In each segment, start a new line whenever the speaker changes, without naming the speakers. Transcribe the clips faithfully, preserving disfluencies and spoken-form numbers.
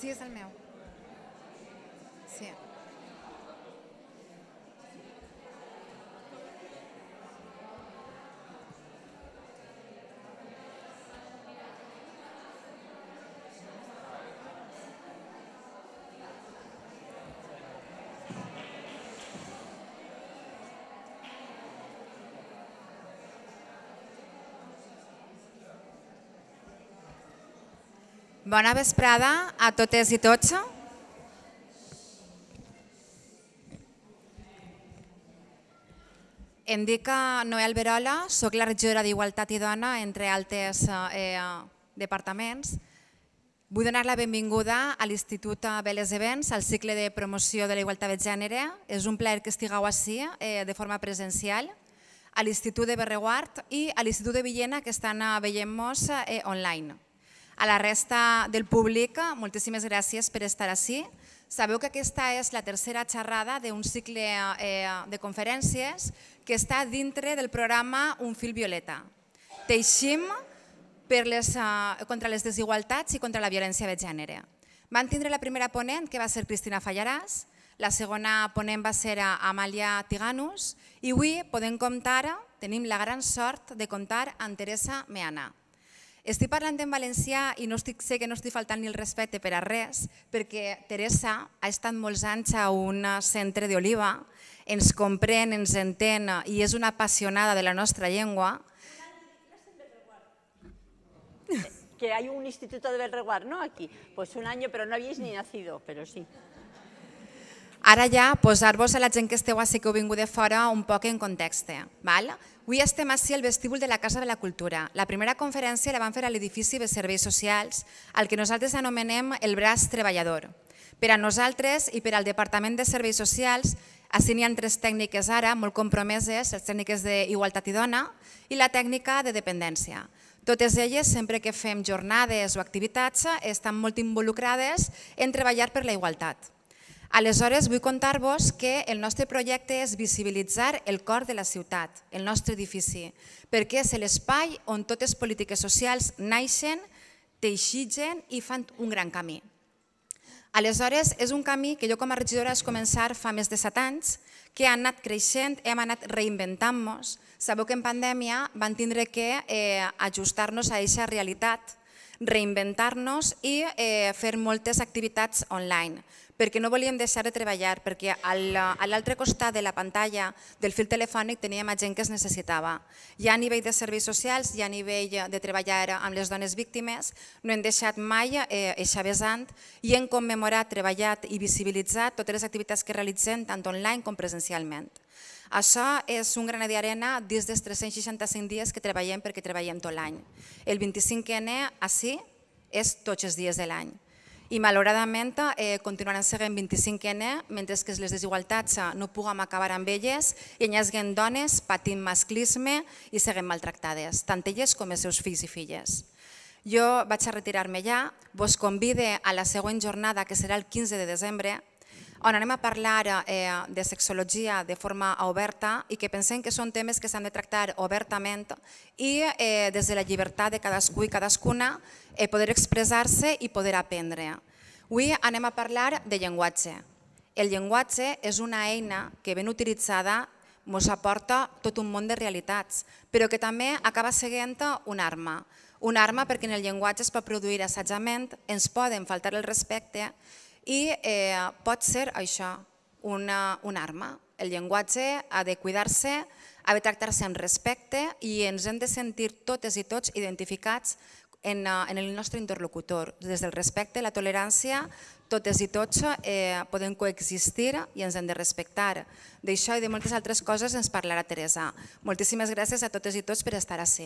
Sí, és el meu. Sí. Bona vesprada a totes i tots. Em dic Noé Alberola, soc la regidora d'Igualtat i Dona, entre altres eh, departaments. Vull donar la benvinguda a l'Institut Vélez Events, al cicle de promoció de la igualtat de gènere. És un plaer que estigueu ací eh, de forma presencial, a l'Institut de Berreguard i a l'Institut de Villena, que estan veient-nos eh, online. A la resta del públic, moltíssimes gràcies per estar ací. Sabeu que aquesta és la tercera xerrada d'un cicle de conferències que està dintre del programa Un fil violeta. Teixim contra les desigualtats i contra la violència de gènere. Van tindre la primera ponent, que va ser Cristina Fallaràs, la segona ponent va ser Amàlia Tiganus i avui podem comptar, tenim la gran sort de comptar amb Teresa Meana. Estic parlant en valencià i sé que no estic faltant ni el respecte per a res, perquè Teresa ha estat molts anys a un centre d'Oliva, ens comprèn, ens entén i és una apassionada de la nostra llengua.
Que hay un instituto de Berreguard, ¿no? Aquí. Pues un año, pero no habéis ni nacido, pero sí.
Ara ja posar-vos a la gent que esteu així que heu vingut de fora un poc en context. Avui estem així al vestíbul de la Casa de la Cultura. La primera conferència la vam fer a l'edifici de serveis socials, al que nosaltres anomenem el braç treballador. Per a nosaltres i per al Departament de Serveis Socials, així n'hi ha tres tècniques ara molt compromeses, les tècniques d'Igualtat i Dona i la tècnica de dependència. Totes elles, sempre que fem jornades o activitats, estan molt involucrades en treballar per la igualtat. Aleshores, vull contar-vos que el nostre projecte és visibilitzar el cor de la ciutat, el nostre edifici, perquè és l'espai on totes les polítiques socials naixen, teixigen i fan un gran camí. Aleshores, és un camí que jo com a regidora vaig començar fa més de set anys, que ha anat creixent, hem anat reinventant-nos. Sabeu que en pandèmia vam tindre que ajustar-nos a aquesta realitat, reinventar-nos i fer moltes activitats online, perquè no volíem deixar de treballar, perquè a l'altre costat de la pantalla del fil telefònic teníem gent que es necessitava. Ja a nivell de serveis socials, ja a nivell de treballar amb les dones víctimes, no hem deixat mai aquesta vessant i hem commemorat, treballat i visibilitzat totes les activitats que realitzem tant online com presencialment. Això és un granet d'arena dins dels tres-cents seixanta-cinc dies que treballem perquè treballem tot l'any. El vint-i-cinc ena així és tots els dies de l'any. I malauradament continuaran sent vint-i-cinc ena mentre que les desigualtats no puguem acabar amb elles i hi hagi dones patint masclisme i siguin maltractades, tant elles com els seus fills i filles. Jo vaig a retirar-me ja, vos convide a la següent jornada que serà el quinze de desembre, on anem a parlar de sexologia de forma oberta i que pensem que són temes que s'han de tractar obertament i des de la llibertat de cadascú i cadascuna poder expressar-se i poder aprendre. Avui anem a parlar de llenguatge. El llenguatge és una eina que ben utilitzada ens aporta tot un món de realitats, però que també acaba sent una arma. Una arma perquè en el llenguatge es pot produir assajament, ens poden faltar el respecte i pot ser això, una arma. El llenguatge ha de cuidar-se, ha de tractar-se amb respecte i ens hem de sentir totes i tots identificats en el nostre interlocutor. Des del respecte i la tolerància, totes i tots podem coexistir i ens hem de respectar. D'això i de moltes altres coses ens parlarà Teresa. Moltíssimes gràcies a totes i tots per estar ací.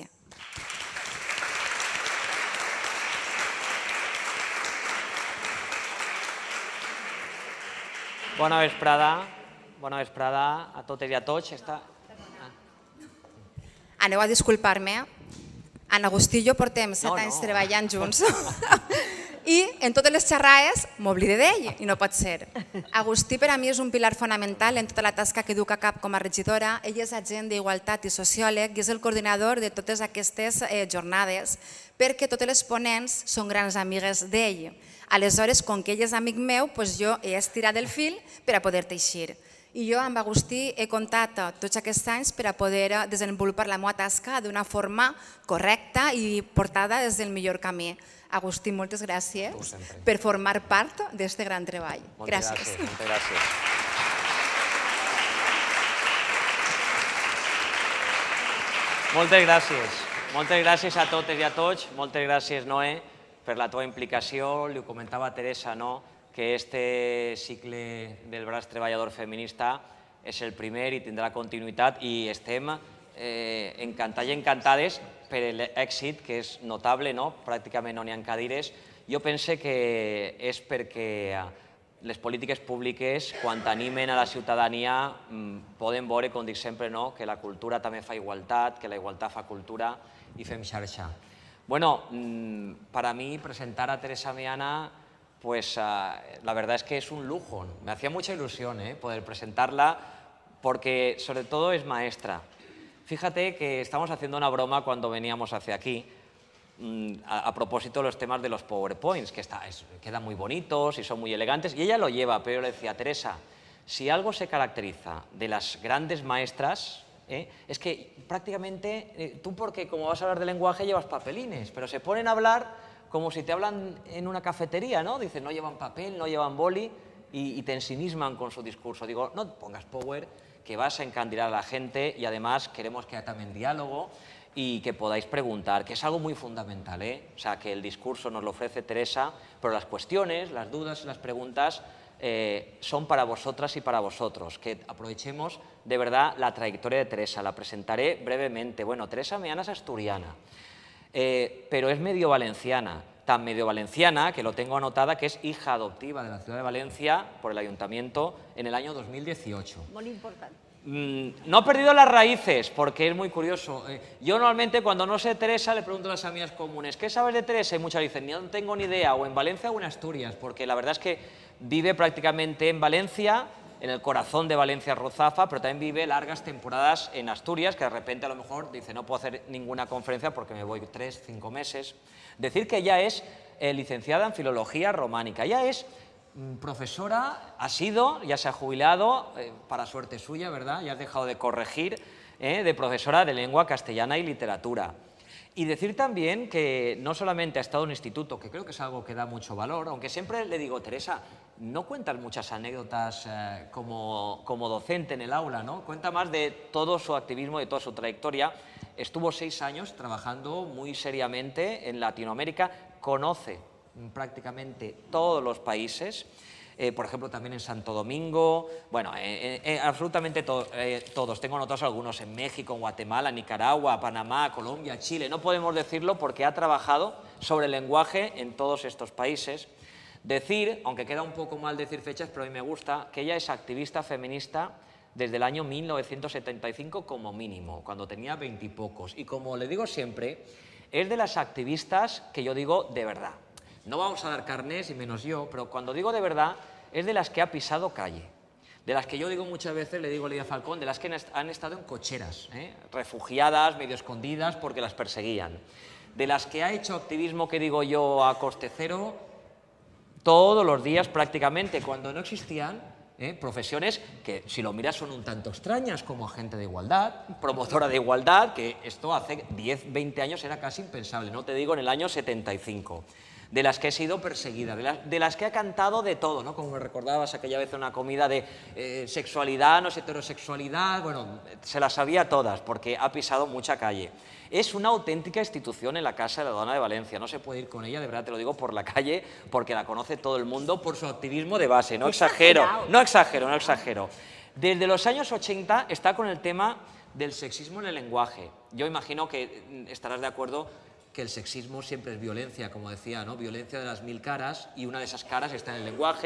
Bona vesprada, bona vesprada a totes i a tots.
Aneu a disculpar-me. En Agustí i jo portem set anys treballant junts I en totes les xerraes m'oblide d'ell, i no pot ser. Agustí per a mi és un pilar fonamental en tota la tasca que du que cap com a regidora. Ell és agent d'Igualtat i sociòleg i és el coordinador de totes aquestes jornades, perquè totes les ponents són grans amigues d'ell. Aleshores, com que ell és amic meu, jo he estirat el fil per a poder teixir. I jo amb Agustí he comptat tots aquests anys per a poder desenvolupar la meva tasca d'una forma correcta i portada des del millor camí. Agustí, moltes gràcies per formar part d'aquest gran treball. Gràcies.
Moltes gràcies. Moltes gràcies. Moltes gràcies a totes i a tots. Moltes gràcies, Noé, per la teva implicació. Li ho comentava a Teresa, no?, que este cicle del braç treballador feminista és el primer i tindrà continuïtat i estem encantats i encantades per l'èxit, que és notable, pràcticament no n'hi ha cadires. Jo penso que és perquè les polítiques públiques, quan animen a la ciutadania, poden veure, com dic sempre, que la cultura també fa igualtat, que la igualtat fa cultura i fem xarxa. Bueno, para mí presentar a Teresa Miana, pues la verdad es que es un lujo. Me hacía mucha ilusión poder presentarla porque sobre todo es maestra. Fíjate que estamos haciendo una broma cuando veníamos hacia aquí a propósito de los temas de los PowerPoints, que quedan muy bonitos y son muy elegantes, y ella lo lleva, pero yo le decía, Teresa, si algo se caracteriza de las grandes maestras, ¿eh? es que prácticamente eh, tú, porque como vas a hablar de lenguaje, llevas papelines, pero se ponen a hablar como si te hablan en una cafetería, ¿no? Dicen, no llevan papel, no llevan boli, y, y te ensimisman con su discurso. Digo, no pongas power, que vas a encandilar a la gente, y además queremos que haya también diálogo y que podáis preguntar, que es algo muy fundamental, ¿eh? O sea, que el discurso nos lo ofrece Teresa, pero las cuestiones, las dudas y las preguntas eh, son para vosotras y para vosotros. Que aprovechemos de verdad la trayectoria de Teresa. La presentaré brevemente. Bueno, Teresa Miana es asturiana. Eh, pero es medio valenciana, tan medio valenciana que lo tengo anotada, que es hija adoptiva de la ciudad de Valencia por el Ayuntamiento en el año dos mil dieciocho.
Muy importante.
Mm, no ha perdido las raíces, porque es muy curioso. Eh, yo normalmente cuando no sé de Teresa le pregunto a las amigas comunes, ¿qué sabes de Teresa? Y muchas dicen, no tengo ni idea, o en Valencia o en Asturias, porque la verdad es que vive prácticamente en Valencia, en el corazón de Valencia Ruzafa, pero también vive largas temporadas en Asturias, que de repente a lo mejor dice, no puedo hacer ninguna conferencia porque me voy tres, cinco meses. Decir que ella es eh, licenciada en Filología Románica, ella es mm, profesora, ha sido, ya se ha jubilado, eh, para suerte suya, ¿verdad? Ya has dejado de corregir, eh, de profesora de lengua castellana y literatura. Y decir también que no solamente ha estado en un instituto, que creo que es algo que da mucho valor, aunque siempre le digo, Teresa, no cuentas muchas anécdotas eh, como, como docente en el aula, ¿no? Cuenta más de todo su activismo, de toda su trayectoria. Estuvo seis años trabajando muy seriamente en Latinoamérica, conoce prácticamente todos los países, eh, por ejemplo, también en Santo Domingo, bueno, eh, eh, absolutamente to eh, todos. Tengo anotados algunos en México, en Guatemala, Nicaragua, Panamá, Colombia, Chile. No podemos decirlo porque ha trabajado sobre el lenguaje en todos estos países. Decir, aunque queda un poco mal decir fechas, pero a mí me gusta, que ella es activista feminista desde el año mil novecientos setenta y cinco como mínimo, cuando tenía veintipocos. Y como le digo siempre, es de las activistas que yo digo de verdad. No vamos a dar carnés, y menos yo, pero cuando digo de verdad, es de las que ha pisado calle. De las que yo digo muchas veces, le digo a Lidia Falcón, de las que han estado en cocheras, ¿eh? refugiadas, medio escondidas, porque las perseguían. De las que ha hecho activismo, que digo yo, a coste cero, todos los días prácticamente, cuando no existían ¿eh? profesiones que, si lo miras, son un tanto extrañas, como agente de igualdad, promotora de igualdad, que esto hace diez, veinte años era casi impensable, no te digo en el año setenta y cinco. De las que he sido perseguida, de las, de las que ha cantado de todo, ¿no? Como me recordabas aquella vez en una comida de eh, sexualidad, no es heterosexualidad, bueno, se las sabía todas porque ha pisado mucha calle. Es una auténtica institución en la Casa de la Dona de Valencia, no se puede ir con ella, de verdad te lo digo, por la calle, porque la conoce todo el mundo por su activismo de base, no exagero, no exagero, no exagero. Desde los años ochenta está con el tema del sexismo en el lenguaje. Yo imagino que estarás de acuerdo que el sexismo siempre es violencia, como decía, ¿no? Violencia de las mil caras, y una de esas caras está en el lenguaje,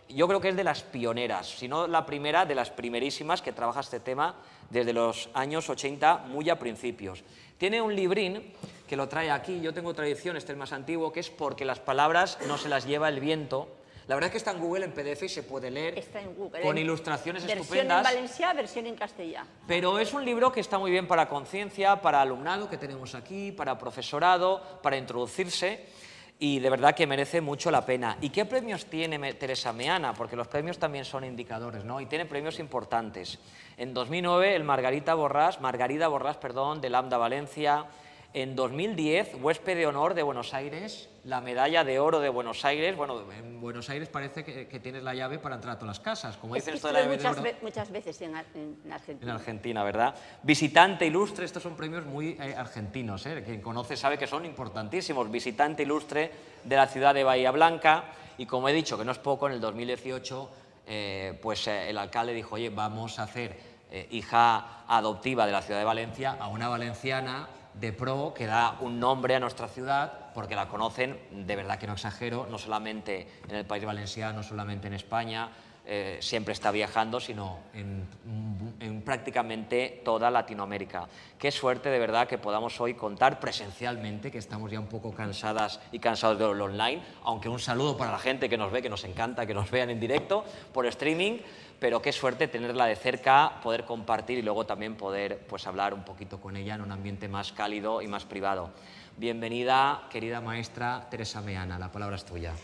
yo creo que es de las pioneras, si no la primera, de las primerísimas que trabaja este tema desde los años ochenta, muy a principios. Tiene un librín que lo trae aquí, yo tengo tradición, este es el más antiguo, que es Porque las palabras no se las lleva el viento. La verdad es que está en Google en P D F y se puede leer.
Está en Google.
Con
en
ilustraciones
versión
estupendas.
Versión en valencià, versión en castellà.
Pero es un libro que está muy bien para conciencia, para alumnado que tenemos aquí, para profesorado, para introducirse, y de verdad que merece mucho la pena. ¿Y qué premios tiene Teresa Meana? Porque los premios también son indicadores, ¿no? Y tiene premios importantes. En dos mil nueve el Margarita Borràs, Margarida Borràs, perdón, de Lambda Valencia. En dos mil diez, huésped de honor de Buenos Aires, la medalla de oro de Buenos Aires. Bueno, en Buenos Aires parece que, que tienes la llave para entrar a todas las casas, como
Es
dicen
que
esto de la llave
muchas,
de oro.
ve muchas veces en, en Argentina.
En Argentina, ¿verdad? Visitante ilustre, estos son premios muy eh, argentinos, ¿eh? Quien conoce sabe que son importantísimos. Visitante ilustre de la ciudad de Bahía Blanca, y como he dicho, que no es poco, en el dos mil dieciocho, eh, pues eh, el alcalde dijo, oye, vamos a hacer eh, hija adoptiva de la ciudad de Valencia a una valenciana de pro que da un nombre a nuestra ciudad, porque la conocen, de verdad que no exagero, no solamente en el País Valenciano, no solamente en España, eh, siempre está viajando, sino en, en prácticamente toda Latinoamérica. Qué suerte de verdad que podamos hoy contar presencialmente, que estamos ya un poco cansadas y cansados de lo online, aunque un saludo para la gente que nos ve, que nos encanta que nos vean en directo por streaming, pero qué suerte tenerla de cerca, poder compartir y luego también poder pues, hablar un poquito con ella en un ambiente más cálido y más privado. Bienvenida, querida maestra Teresa Meana, la palabra es tuya.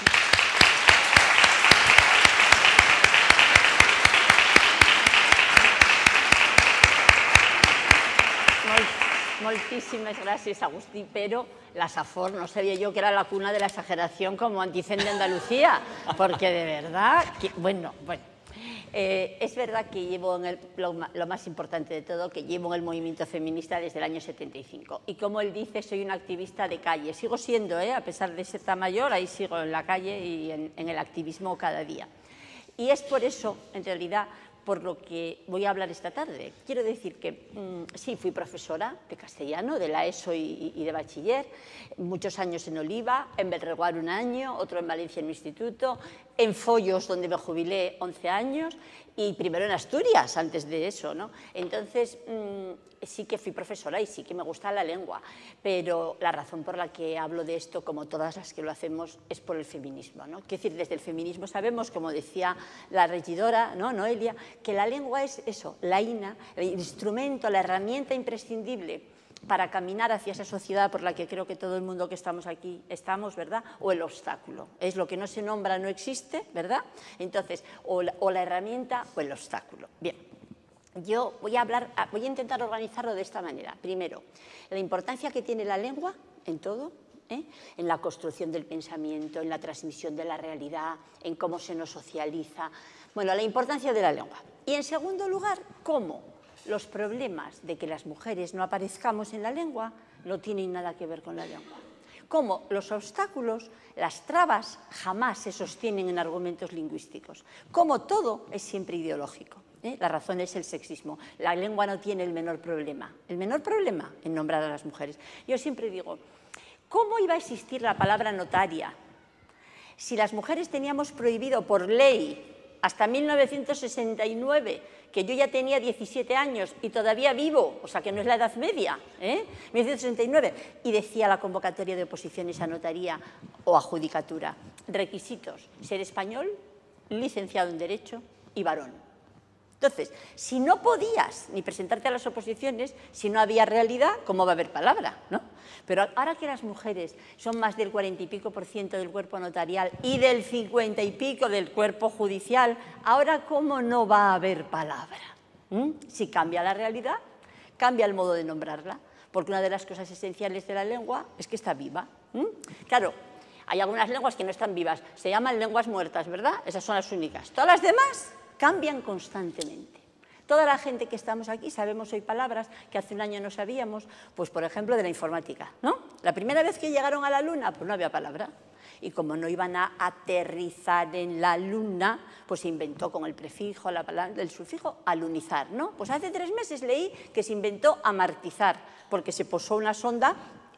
Moltíssimes gràcies, Agustí, pero la Safor no sabía yo que era la cuna de la exageración como Anticen de Andalucía, porque de verdad, que, bueno, bueno. Eh, es verdad que llevo en el, lo, lo más importante de todo, que llevo en el movimiento feminista desde el año setenta y cinco. Y como él dice, soy una activista de calle. Sigo siendo, ¿eh? A pesar de ser tan mayor, ahí sigo en la calle y en, en el activismo cada día. Y es por eso, en realidad, por lo que voy a hablar esta tarde. Quiero decir que mmm, sí, fui profesora de castellano, de la ESO y, y de bachiller, muchos años en Oliva, en Belreguard un año, otro en Valencia en mi instituto, en Follos, donde me jubilé, once años, y primero en Asturias, antes de eso, ¿no? Entonces, mmm, sí que fui profesora y sí que me gusta la lengua, pero la razón por la que hablo de esto, como todas las que lo hacemos, es por el feminismo, ¿no? Quiero decir, desde el feminismo sabemos, como decía la regidora, ¿no? Noelia, que la lengua es eso, la ina, el instrumento, la herramienta imprescindible para caminar hacia esa sociedad por la que creo que todo el mundo que estamos aquí estamos, ¿verdad? O el obstáculo. Es lo que no se nombra, no existe, ¿verdad? Entonces, o la, o la herramienta o el obstáculo. Bien, yo voy a hablar, voy a intentar organizarlo de esta manera. Primero, la importancia que tiene la lengua en todo, ¿eh? En la construcción del pensamiento, en la transmisión de la realidad, en cómo se nos socializa. Bueno, la importancia de la lengua. Y en segundo lugar, cómo los problemas de que las mujeres no aparezcamos en la lengua no tienen nada que ver con la lengua. Cómo los obstáculos, las trabas, jamás se sostienen en argumentos lingüísticos. Cómo todo es siempre ideológico. ¿eh? La razón es el sexismo. La lengua no tiene el menor problema. El menor problema en nombrar a las mujeres. Yo siempre digo, ¿cómo iba a existir la palabra notaria si las mujeres teníamos prohibido por ley hasta mil novecientos sesenta y nueve, que yo ya tenía diecisiete años y todavía vivo, o sea que no es la Edad Media, ¿eh? mil novecientos sesenta y nueve, y decía la convocatoria de oposiciones a notaría o a judicatura, requisitos, ser español, licenciado en Derecho y varón. Entonces, si no podías ni presentarte a las oposiciones, si no había realidad, ¿cómo va a haber palabra? ¿no? Pero ahora que las mujeres son más del cuarenta y pico por ciento del cuerpo notarial y del cincuenta y pico del cuerpo judicial, ahora ¿cómo no va a haber palabra? ¿Mm? Si cambia la realidad, cambia el modo de nombrarla, porque una de las cosas esenciales de la lengua es que está viva. ¿Mm? Claro, hay algunas lenguas que no están vivas, se llaman lenguas muertas, ¿verdad? Esas son las únicas. Todas las demás cambian constantemente. Toda la gente que estamos aquí sabemos hoy palabras que hace un año no sabíamos, pues por ejemplo de la informática, ¿no? La primera vez que llegaron a la Luna, pues no había palabra. Y como no iban a aterrizar en la Luna, pues se inventó con el prefijo, la palabra, el sufijo, alunizar, ¿no? Pues hace tres meses leí que se inventó amartizar, porque se posó una sonda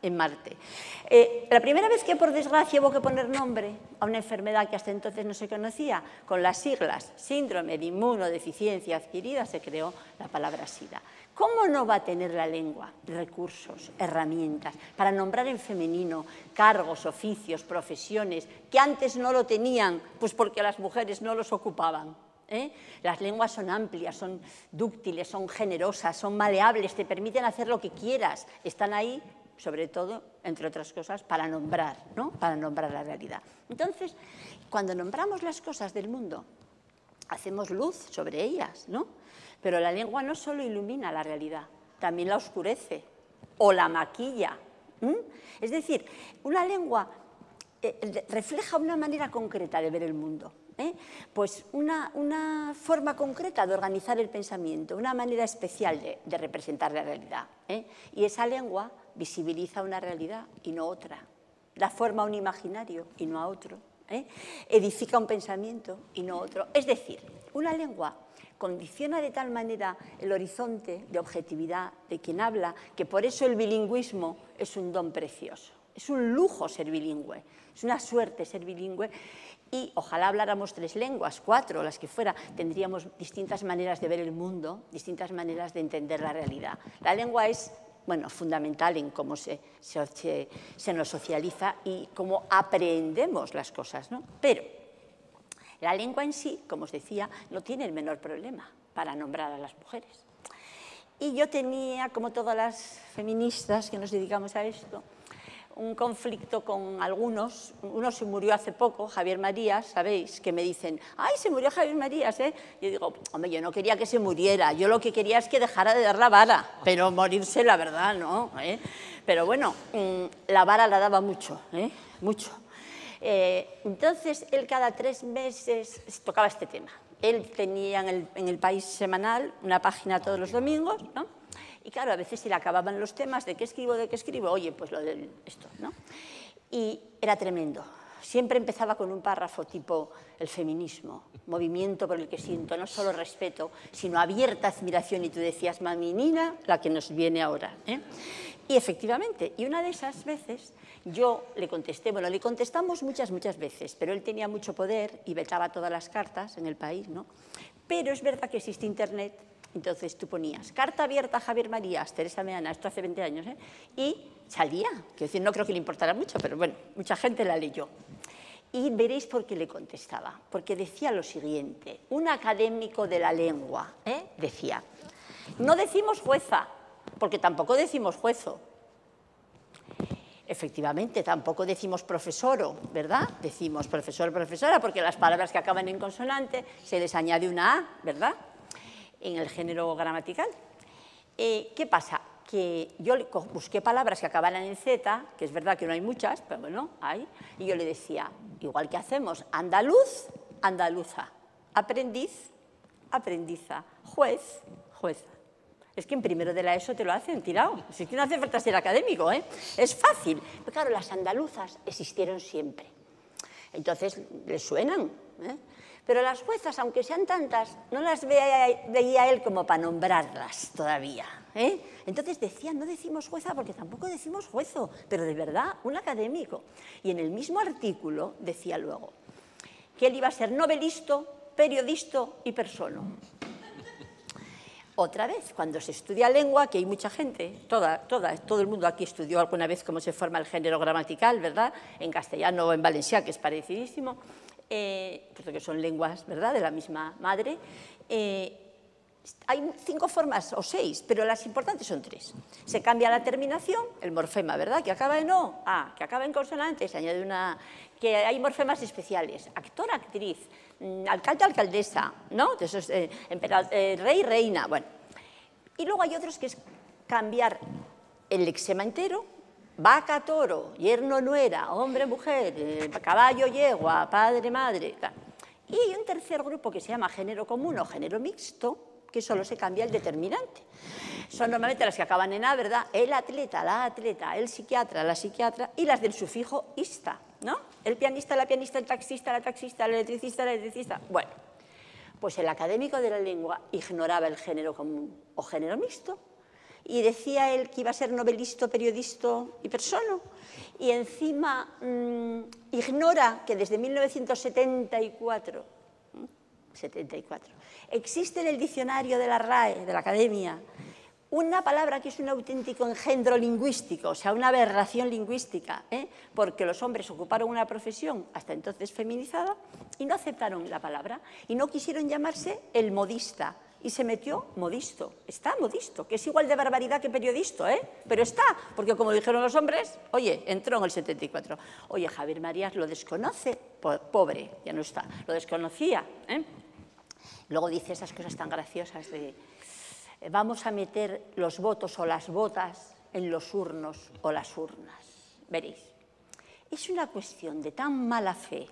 en Marte. Eh, la primera vez que, por desgracia, hubo que poner nombre a una enfermedad que hasta entonces no se conocía, con las siglas síndrome de inmunodeficiencia adquirida, se creó la palabra SIDA. ¿Cómo no va a tener la lengua recursos, herramientas para nombrar en femenino cargos, oficios, profesiones que antes no lo tenían, pues porque las mujeres no los ocupaban? ¿Eh? Las lenguas son amplias, son dúctiles, son generosas, son maleables, te permiten hacer lo que quieras, están ahí, sobre todo, entre otras cosas, para nombrar, ¿no? Para nombrar la realidad. Entonces, cuando nombramos las cosas del mundo, hacemos luz sobre ellas, ¿no? Pero la lengua no solo ilumina la realidad, también la oscurece o la maquilla. ¿Mm? Es decir, una lengua eh, refleja una manera concreta de ver el mundo. ¿Eh? Pues una, una forma concreta de organizar el pensamiento, una manera especial de, de representar la realidad. ¿eh? Y esa lengua visibiliza una realidad y no otra, da forma a un imaginario y no a otro, ¿eh? edifica un pensamiento y no otro. Es decir, una lengua condiciona de tal manera el horizonte de objetividad de quien habla, que por eso el bilingüismo es un don precioso, es un lujo ser bilingüe, es una suerte ser bilingüe. Y ojalá habláramos tres lenguas, cuatro, las que fuera, tendríamos distintas maneras de ver el mundo, distintas maneras de entender la realidad. La lengua es, bueno, fundamental en cómo se, se, se nos socializa y cómo aprendemos las cosas, ¿no? Pero la lengua en sí, como os decía, no tiene el menor problema para nombrar a las mujeres. Y yo tenía, como todas las feministas que nos dedicamos a esto, un conflicto con algunos. Uno se murió hace poco, Javier Marías, ¿sabéis? Que me dicen, ¡ay, se murió Javier Marías! ¿eh? Yo digo, hombre, yo no quería que se muriera, yo lo que quería es que dejara de dar la vara, pero morirse, la verdad, no. ¿eh? Pero bueno, la vara la daba mucho, ¿eh? mucho. Eh, entonces, él cada tres meses tocaba este tema. Él tenía en el, en el País Semanal una página todos los domingos, ¿no? Y claro, a veces se le acababan los temas de qué escribo, de qué escribo, oye, pues lo de esto, ¿no? Y era tremendo. Siempre empezaba con un párrafo tipo el feminismo, movimiento por el que siento no solo respeto, sino abierta admiración. Y tú decías, mami Nina, la que nos viene ahora. ¿eh? Y efectivamente, y una de esas veces yo le contesté, bueno, le contestamos muchas, muchas veces, pero él tenía mucho poder y vetaba todas las cartas en el país, ¿no? Pero es verdad que existe Internet. Entonces tú ponías, carta abierta a Javier Marías, Teresa Meana, esto hace veinte años, ¿eh? y salía. Quiero decir, no creo que le importara mucho, pero bueno, mucha gente la leyó. Y veréis por qué le contestaba, porque decía lo siguiente, un académico de la lengua, ¿eh? decía, no decimos jueza, porque tampoco decimos juezo. Efectivamente, tampoco decimos profesoro, ¿verdad? Decimos profesor, profesora, porque las palabras que acaban en consonante se les añade una A, ¿verdad?, en el género gramatical. Eh, ¿Qué pasa? Que yo busqué palabras que acabaran en Z, que es verdad que no hay muchas, pero bueno, hay, y yo le decía, igual que hacemos, andaluz, andaluza, aprendiz, aprendiza, juez, jueza. Es que en primero de la ESO te lo hacen tirado, es que no hace falta ser académico, ¿eh? Es fácil. Pero claro, las andaluzas existieron siempre, entonces les suenan, ¿eh? Pero las juezas, aunque sean tantas, no las veía, veía él como para nombrarlas todavía. ¿eh? Entonces decía, no decimos jueza porque tampoco decimos juezo, pero de verdad, un académico. Y en el mismo artículo decía luego que él iba a ser novelista, periodista y persona. Otra vez, cuando se estudia lengua, que hay mucha gente, toda, toda, todo el mundo aquí estudió alguna vez cómo se forma el género gramatical, ¿verdad? En castellano o en valencià, que es parecidísimo. Eh, porque son lenguas, ¿verdad?, de la misma madre. Eh, hay cinco formas, o seis, pero las importantes son tres. Se cambia la terminación, el morfema, ¿verdad?, que acaba en O, A, que acaba en consonante, se añade una A, que hay morfemas especiales, actor, actriz, alcalde, alcaldesa, ¿no? Entonces, eh, eh, rey, reina, bueno. Y luego hay otros que es cambiar el lexema entero, vaca, toro, yerno, nuera, hombre, mujer, eh, caballo, yegua, padre, madre. Tal. Y hay un tercer grupo que se llama género común o género mixto, que solo se cambia el determinante. Son normalmente las que acaban en A, ¿verdad? El atleta, la atleta, el psiquiatra, la psiquiatra, y las del sufijo ista, ¿no? El pianista, la pianista, el taxista, la taxista, el electricista, la electricista. Bueno, pues el académico de la lengua ignoraba el género común o género mixto y decía él que iba a ser novelista, periodista y persona, y encima mmm, ignora que desde mil novecientos setenta y cuatro, setenta y cuatro existe en el diccionario de la R A E, de la Academia, una palabra que es un auténtico engendro lingüístico, o sea, una aberración lingüística, ¿eh? Porque los hombres ocuparon una profesión hasta entonces feminizada y no aceptaron la palabra y no quisieron llamarse el modista y se metió modisto. Está modisto, que es igual de barbaridad que periodista, ¿eh? Pero está, porque como dijeron los hombres, oye, entró en el setenta y cuatro. Oye, Javier Marías lo desconoce, pobre, ya no está, lo desconocía, ¿eh? Luego dice esas cosas tan graciosas de vamos a meter los votos o las botas en los urnos o las urnas. Veréis, es una cuestión de tan mala fe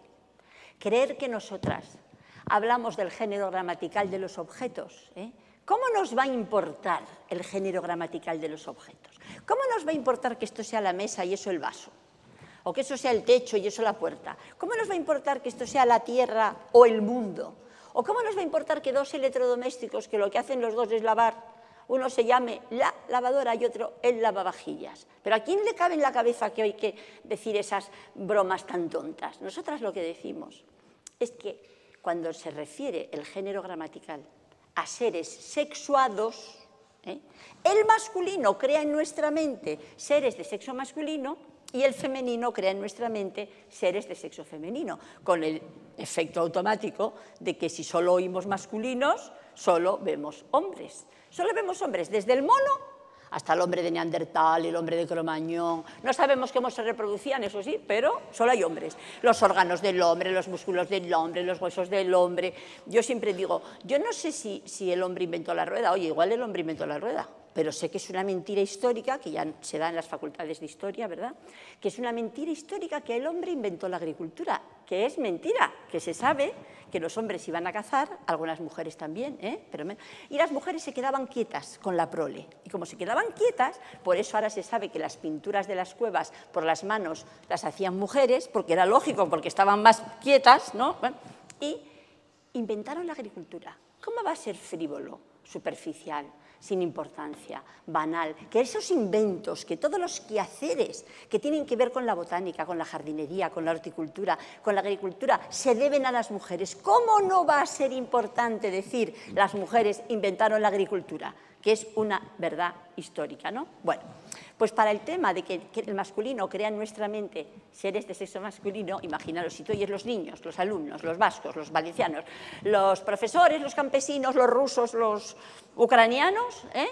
creer que nosotras hablamos del género gramatical de los objetos, ¿eh? ¿Cómo nos va a importar el género gramatical de los objetos? ¿Cómo nos va a importar que esto sea la mesa y eso el vaso? ¿O que eso sea el techo y eso la puerta? ¿Cómo nos va a importar que esto sea la tierra o el mundo? ¿O cómo nos va a importar que dos electrodomésticos, que lo que hacen los dos es lavar, uno se llame la lavadora y otro el lavavajillas? Pero ¿a quién le cabe en la cabeza que hay que decir esas bromas tan tontas? Nosotras lo que decimos es que cuando se refiere el género gramatical a seres sexuados, ¿eh? El masculino crea en nuestra mente seres de sexo masculino y el femenino crea en nuestra mente seres de sexo femenino, con el efecto automático de que si solo oímos masculinos, solo vemos hombres. Solo vemos hombres, desde el mono hasta el hombre de Neandertal, el hombre de Cromañón. No sabemos cómo se reproducían, eso sí, pero solo hay hombres. Los órganos del hombre, los músculos del hombre, los huesos del hombre. Yo siempre digo, yo no sé si, si el hombre inventó la rueda. Oye, igual el hombre inventó la rueda, pero sé que es una mentira histórica, que ya se da en las facultades de historia, ¿verdad? Que es una mentira histórica que el hombre inventó la agricultura, que es mentira, que se sabe que los hombres iban a cazar, algunas mujeres también, ¿eh? Pero, y las mujeres se quedaban quietas con la prole. Y como se quedaban quietas, por eso ahora se sabe que las pinturas de las cuevas por las manos las hacían mujeres, porque era lógico, porque estaban más quietas, ¿no? Bueno, y inventaron la agricultura. ¿Cómo va a ser frívolo, superficial, sin importancia, banal, que esos inventos, que todos los quehaceres que tienen que ver con la botánica, con la jardinería, con la horticultura, con la agricultura, se deben a las mujeres? ¿Cómo no va a ser importante decir las mujeres inventaron la agricultura? Que es una verdad histórica, ¿no? Bueno, pues para el tema de que, que el masculino crea en nuestra mente seres de sexo masculino, imaginaros, si tú oyes los niños, los alumnos, los vascos, los valencianos, los profesores, los campesinos, los rusos, los ucranianos, ¿eh?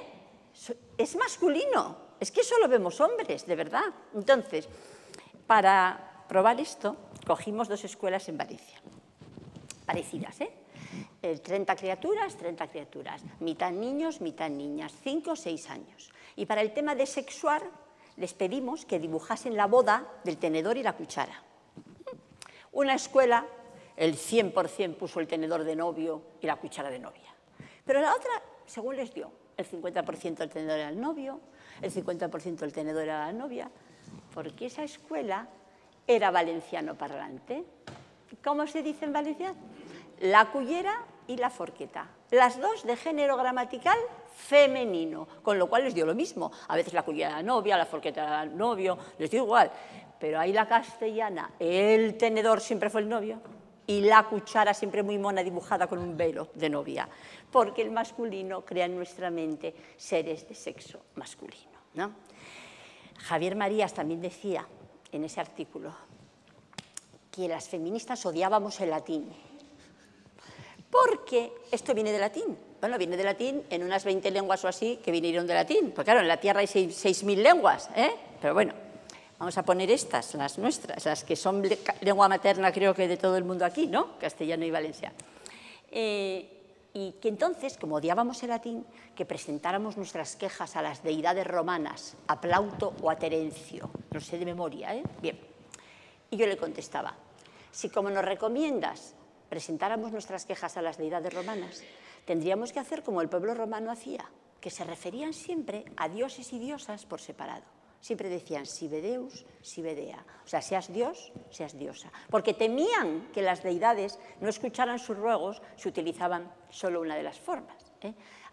Es masculino, es que solo vemos hombres, de verdad. Entonces, para probar esto, cogimos dos escuelas en Valencia, parecidas, ¿eh? treinta criaturas, treinta criaturas, mitad niños, mitad niñas, cinco o seis años. Y para el tema de sexuar, les pedimos que dibujasen la boda del tenedor y la cuchara. Una escuela, el cien por cien puso el tenedor de novio y la cuchara de novia. Pero la otra, según les dio, el cincuenta por ciento del tenedor era el novio, el cincuenta por ciento del tenedor era la novia, porque esa escuela era valenciano parlante. ¿Cómo se dice en valenciano? La cullera y la forqueta, las dos de género gramatical femenino, con lo cual les dio lo mismo. A veces la cullera era novia, la forqueta era novio, les dio igual. Pero ahí la castellana, el tenedor siempre fue el novio y la cuchara siempre muy mona dibujada con un velo de novia, porque el masculino crea en nuestra mente seres de sexo masculino, ¿no? Javier Marías también decía en ese artículo que las feministas odiábamos el latín. Porque esto viene de latín. Bueno, viene de latín en unas veinte lenguas o así que vinieron de latín. Porque claro, en la Tierra hay seis mil lenguas, ¿eh? Pero bueno, vamos a poner estas, las nuestras, las que son lengua materna creo que de todo el mundo aquí, ¿no? Castellano y valenciano. Eh, y que entonces, como odiábamos el latín, que presentáramos nuestras quejas a las deidades romanas, a Plauto o a Terencio. No sé de memoria, ¿eh? Bien. Y yo le contestaba, si como nos recomiendas presentáramos nuestras quejas a las deidades romanas, tendríamos que hacer como el pueblo romano hacía, que se referían siempre a dioses y diosas por separado. Siempre decían sive Deus, sive Dea. O sea, seas dios, seas diosa. Porque temían que las deidades no escucharan sus ruegos si utilizaban solo una de las formas, ¿eh?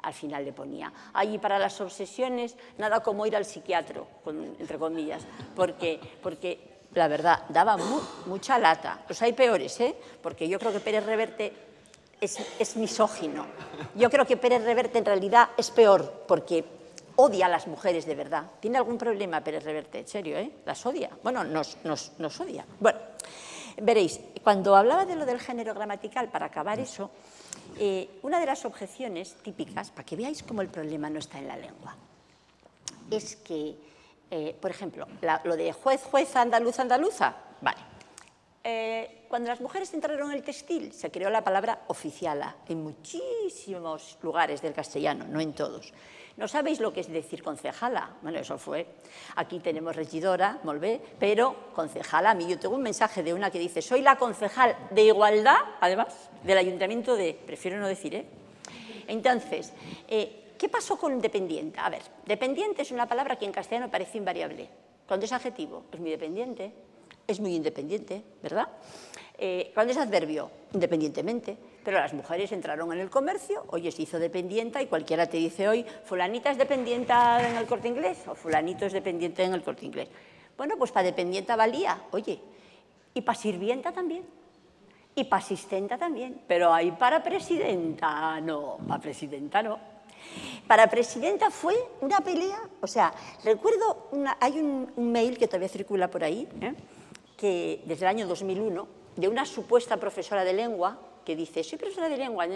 al final le ponía. Ahí para las obsesiones, nada como ir al psiquiatra, con, entre comillas, porque, porque la verdad, daba mu mucha lata. Los hay peores, ¿eh? Porque yo creo que Pérez Reverte es, es misógino. Yo creo que Pérez Reverte en realidad es peor, porque odia a las mujeres de verdad. ¿Tiene algún problema Pérez Reverte? En serio, ¿eh? Las odia. Bueno, nos, nos, nos odia. Bueno, veréis, cuando hablaba de lo del género gramatical, para acabar eso, eh, una de las objeciones típicas, para que veáis cómo el problema no está en la lengua, es que, eh, por ejemplo, la, lo de juez, jueza, andaluz, andaluza, vale. Eh, cuando las mujeres entraron en el textil, se creó la palabra oficiala en muchísimos lugares del castellano, no en todos. ¿No sabéis lo que es decir concejala? Bueno, eso fue. Aquí tenemos regidora, molt bé, pero concejala. A mí yo tengo un mensaje de una que dice, soy la concejal de igualdad, además, del ayuntamiento de... Prefiero no decir, ¿eh? Entonces, eh, ¿qué pasó con dependiente? A ver, dependiente es una palabra que en castellano parece invariable. Cuando es adjetivo, es muy dependiente, es muy independiente, ¿verdad? Eh, cuando es adverbio, independientemente, pero las mujeres entraron en el comercio, oye, se hizo dependienta y cualquiera te dice hoy, fulanita es dependienta en el Corte Inglés o fulanito es dependiente en el Corte Inglés. Bueno, pues para dependienta valía, oye, y para sirvienta también, y para asistenta también, pero ahí para presidenta no, para presidenta no. Para presidenta fue una pelea, o sea, recuerdo, una, hay un, un mail que todavía circula por ahí, ¿eh? que desde el año dos mil uno, de una supuesta profesora de lengua, que dice, soy profesora de lengua,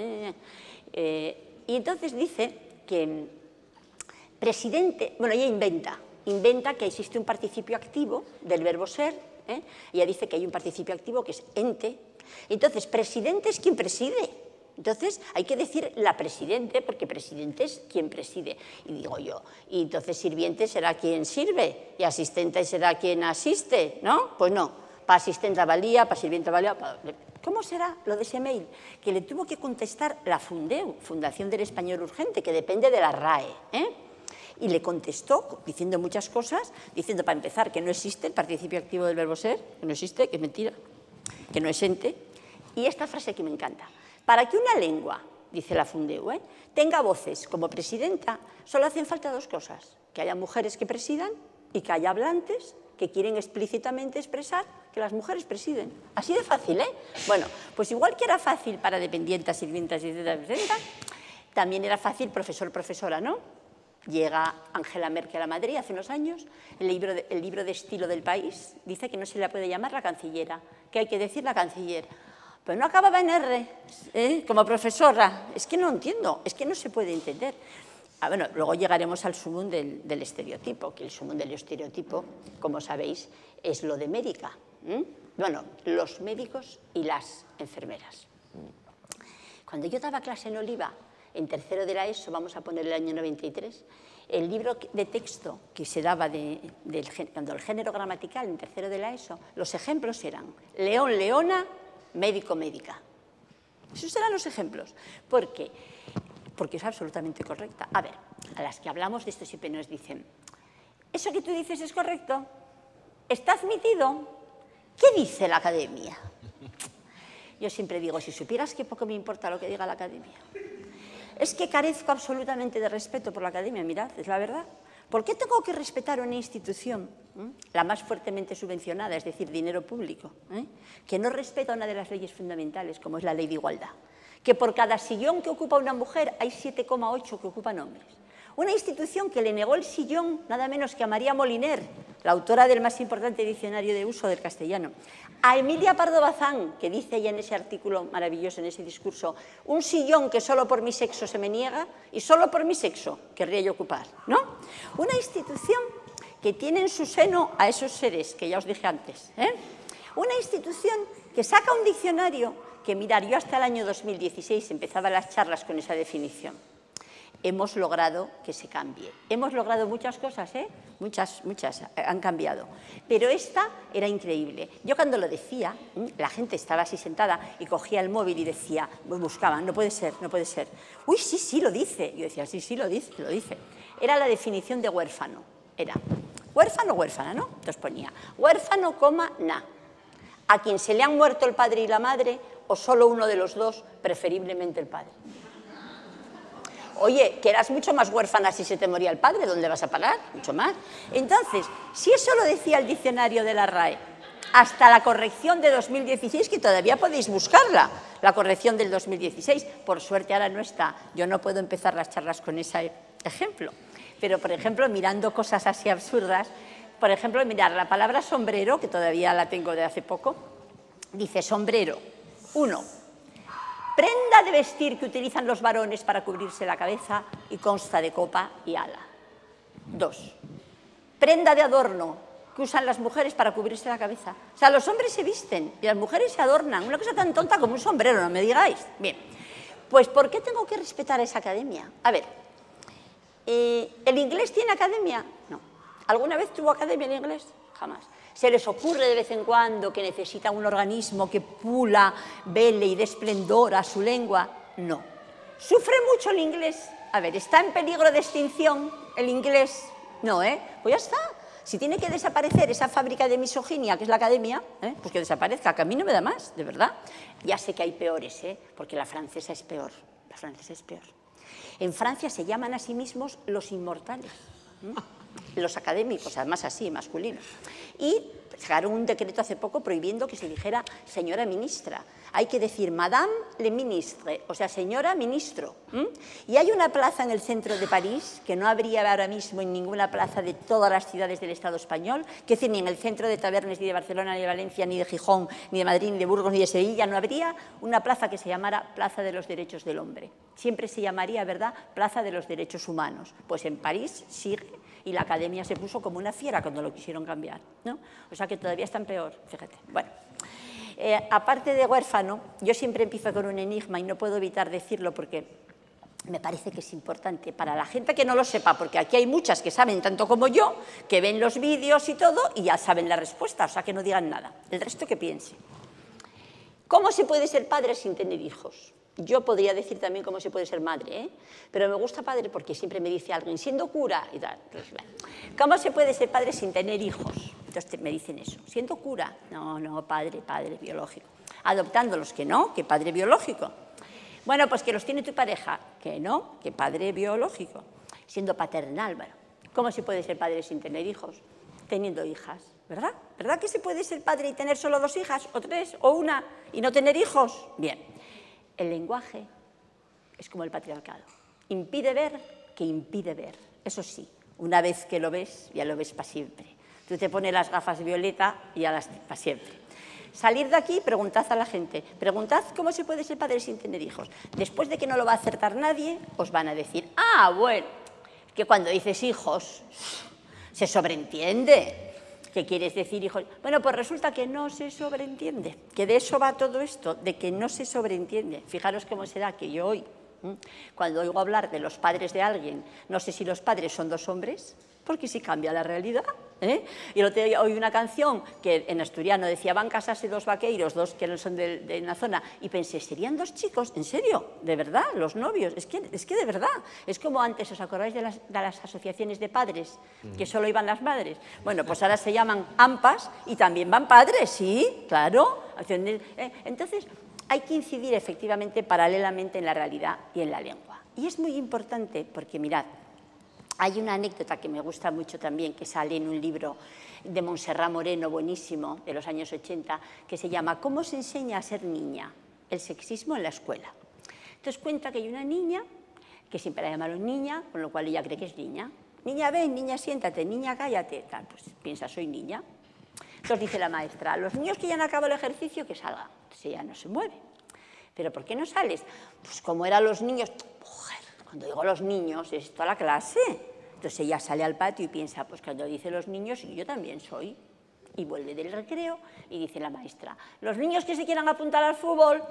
eh, y entonces dice que presidente, bueno, ella inventa, inventa que existe un participio activo del verbo ser, ¿eh? Ella dice que hay un participio activo que es ente, entonces presidente es quien preside, entonces hay que decir la presidente, porque presidente es quien preside, y digo yo, y entonces sirviente será quien sirve, y asistente será quien asiste, ¿no? Pues no, para asistente valía, para sirviente valía, para... ¿Cómo será lo de ese mail? Que le tuvo que contestar la Fundeu, Fundación del Español Urgente, que depende de la R A E, ¿eh? Y le contestó diciendo muchas cosas, diciendo para empezar que no existe el participio activo del verbo ser, que no existe, que es mentira, que no es ente, y esta frase que me encanta. Para que una lengua, dice la Fundeu, ¿eh? tenga voces como presidenta, solo hacen falta dos cosas, que haya mujeres que presidan y que haya hablantes que quieren explícitamente expresar que las mujeres presiden. Así de fácil, ¿eh? Bueno, pues igual que era fácil para dependientas, sirvientas, etcétera, también era fácil profesor, profesora, ¿no? Llega Angela Merkel a Madrid hace unos años, el libro, de, el libro de estilo del país dice que no se le puede llamar la cancillera, que hay que decir la canciller. Pero no acababa en R, ¿eh? Como profesora. Es que no entiendo, es que no se puede entender. Ah, bueno, luego llegaremos al sumum del, del estereotipo, que el sumum del estereotipo, como sabéis, es lo de médica. ¿Mm? Bueno, los médicos y las enfermeras. Cuando yo daba clase en Oliva, en tercero de la ESO, vamos a poner el año noventa y tres, el libro de texto que se daba de, del, cuando el género gramatical en tercero de la ESO, los ejemplos eran león, leona, médico, médica. Esos eran los ejemplos. ¿Por qué? Porque es absolutamente correcta. A ver, a las que hablamos de esto siempre nos dicen, ¿eso que tú dices es correcto? ¿Está admitido? ¿Qué dice la academia? Yo siempre digo, si supieras qué poco me importa lo que diga la academia. Es que carezco absolutamente de respeto por la academia, mirad, es la verdad. ¿Por qué tengo que respetar una institución, ¿eh? la más fuertemente subvencionada, es decir, dinero público, ¿eh? que no respeta una de las leyes fundamentales, como es la ley de igualdad? Que por cada sillón que ocupa una mujer hay siete coma ocho que ocupan hombres. Una institución que le negó el sillón nada menos que a María Moliner, la autora del más importante diccionario de uso del castellano, a Emilia Pardo Bazán, que dice ella en ese artículo maravilloso, en ese discurso, un sillón que solo por mi sexo se me niega y solo por mi sexo querría yo ocupar, ¿no? Una institución que tiene en su seno a esos seres que ya os dije antes, ¿eh? Una institución que saca un diccionario que, mirar, yo hasta el año dos mil dieciséis empezaba las charlas con esa definición. Hemos logrado que se cambie. Hemos logrado muchas cosas, ¿eh? Muchas, muchas han cambiado. Pero esta era increíble. Yo cuando lo decía, la gente estaba así sentada y cogía el móvil y decía, buscaba, no puede ser, no puede ser. Uy, sí, sí, lo dice. Yo decía, sí, sí, lo dice, lo dice. Era la definición de huérfano. Era huérfano, huérfana, ¿no? Entonces ponía huérfano, coma, na. A quien se le han muerto el padre y la madre, o solo uno de los dos, preferiblemente el padre. Oye, que eras mucho más huérfana si se te moría el padre, ¿dónde vas a parar? Mucho más. Entonces, si eso lo decía el diccionario de la R A E, hasta la corrección de dos mil dieciséis, que todavía podéis buscarla, la corrección del dos mil dieciséis, por suerte ahora no está, yo no puedo empezar las charlas con ese ejemplo, pero por ejemplo, mirando cosas así absurdas, por ejemplo, mirar la palabra sombrero, que todavía la tengo de hace poco, dice sombrero, uno, prenda de vestir que utilizan los varones para cubrirse la cabeza y consta de copa y ala. Dos, prenda de adorno que usan las mujeres para cubrirse la cabeza. O sea, los hombres se visten y las mujeres se adornan. Una cosa tan tonta como un sombrero, no me digáis. Bien, pues ¿por qué tengo que respetar a esa academia? A ver, eh, ¿el inglés tiene academia? No. ¿Alguna vez tuvo academia en inglés? Jamás. ¿Se les ocurre de vez en cuando que necesita un organismo que pula, vele y dé esplendor a su lengua? No. ¿Sufre mucho el inglés? A ver, ¿está en peligro de extinción el inglés? No, ¿eh? Pues ya está. Si tiene que desaparecer esa fábrica de misoginia, que es la academia, ¿eh? Pues que desaparezca, que a mí no me da más, de verdad. Ya sé que hay peores, ¿eh? Porque la francesa es peor, la francesa es peor. En Francia se llaman a sí mismos los inmortales, ¿eh? Los académicos, además así, masculinos. Y sacaron un decreto hace poco prohibiendo que se dijera señora ministra. Hay que decir Madame le Ministre, o sea, señora ministro. ¿Mm? Y hay una plaza en el centro de París, que no habría ahora mismo en ninguna plaza de todas las ciudades del Estado español, que es decir, ni en el centro de Tabernes, ni de Barcelona, ni de Valencia, ni de Gijón, ni de Madrid, ni de Burgos, ni de Sevilla, no habría una plaza que se llamara Plaza de los Derechos del Hombre. Siempre se llamaría, ¿verdad?, Plaza de los Derechos Humanos. Pues en París sigue, y la academia se puso como una fiera cuando lo quisieron cambiar, ¿no? O sea que todavía están peor, fíjate. Bueno. Eh, aparte de huérfano, yo siempre empiezo con un enigma y no puedo evitar decirlo porque me parece que es importante para la gente que no lo sepa, porque aquí hay muchas que saben tanto como yo, que ven los vídeos y todo y ya saben la respuesta, o sea que no digan nada. El resto que piense. ¿Cómo se puede ser padre sin tener hijos? Yo podría decir también cómo se puede ser madre, ¿eh? Pero me gusta padre porque siempre me dice alguien, siendo cura y tal. ¿Cómo se puede ser padre sin tener hijos? Entonces me dicen eso, siendo cura. No, no, padre, padre biológico. Adoptándolos, que no, que padre biológico. Bueno, pues que los tiene tu pareja, que no, que padre biológico. Siendo paternal, bueno. ¿Cómo se puede ser padre sin tener hijos? Teniendo hijas, ¿verdad? ¿Verdad que se puede ser padre y tener solo dos hijas, o tres, o una, y no tener hijos? Bien. El lenguaje es como el patriarcado. Impide ver que impide ver. Eso sí, una vez que lo ves, ya lo ves para siempre. Tú te pones las gafas violeta y ya las para siempre. Salir de aquí, preguntad a la gente. Preguntad cómo se puede ser padre sin tener hijos. Después de que no lo va a acertar nadie, os van a decir, ah, bueno, que cuando dices hijos, se sobreentiende. ¿Qué quieres decir, hijos? Bueno, pues resulta que no se sobreentiende, que de eso va todo esto, de que no se sobreentiende. Fijaros cómo se da que yo hoy, cuando oigo hablar de los padres de alguien, no sé si los padres son dos hombres, porque si cambia la realidad, ¿eh? Y el otro día oí una canción que en asturiano decía, van casarse dos vaqueiros, dos que no son de, de una zona, y pensé, ¿serían dos chicos? ¿En serio? ¿De verdad? ¿Los novios? Es que, es que de verdad. Es como antes, ¿os acordáis de las, de las asociaciones de padres, que solo iban las madres? Bueno, pues ahora se llaman AMPAs y también van padres, ¿sí? Claro. Entonces, hay que incidir efectivamente paralelamente en la realidad y en la lengua. Y es muy importante porque, mirad, hay una anécdota que me gusta mucho también, que sale en un libro de Montserrat Moreno, buenísimo, de los años ochenta, que se llama ¿Cómo se enseña a ser niña? El sexismo en la escuela. Entonces cuenta que hay una niña, que siempre la llamaron niña, con lo cual ella cree que es niña. Niña, ven, niña, siéntate, niña, cállate. Tal, pues piensa, soy niña. Entonces dice la maestra, los niños que ya han acabado el ejercicio, que salgan. Entonces ella no se mueve. ¿Pero por qué no sales? Pues como eran los niños... Cuando digo los niños, es toda la clase. Entonces ella sale al patio y piensa, pues cuando dice los niños, yo también soy. Y vuelve del recreo y dice la maestra, los niños que se quieran apuntar al fútbol...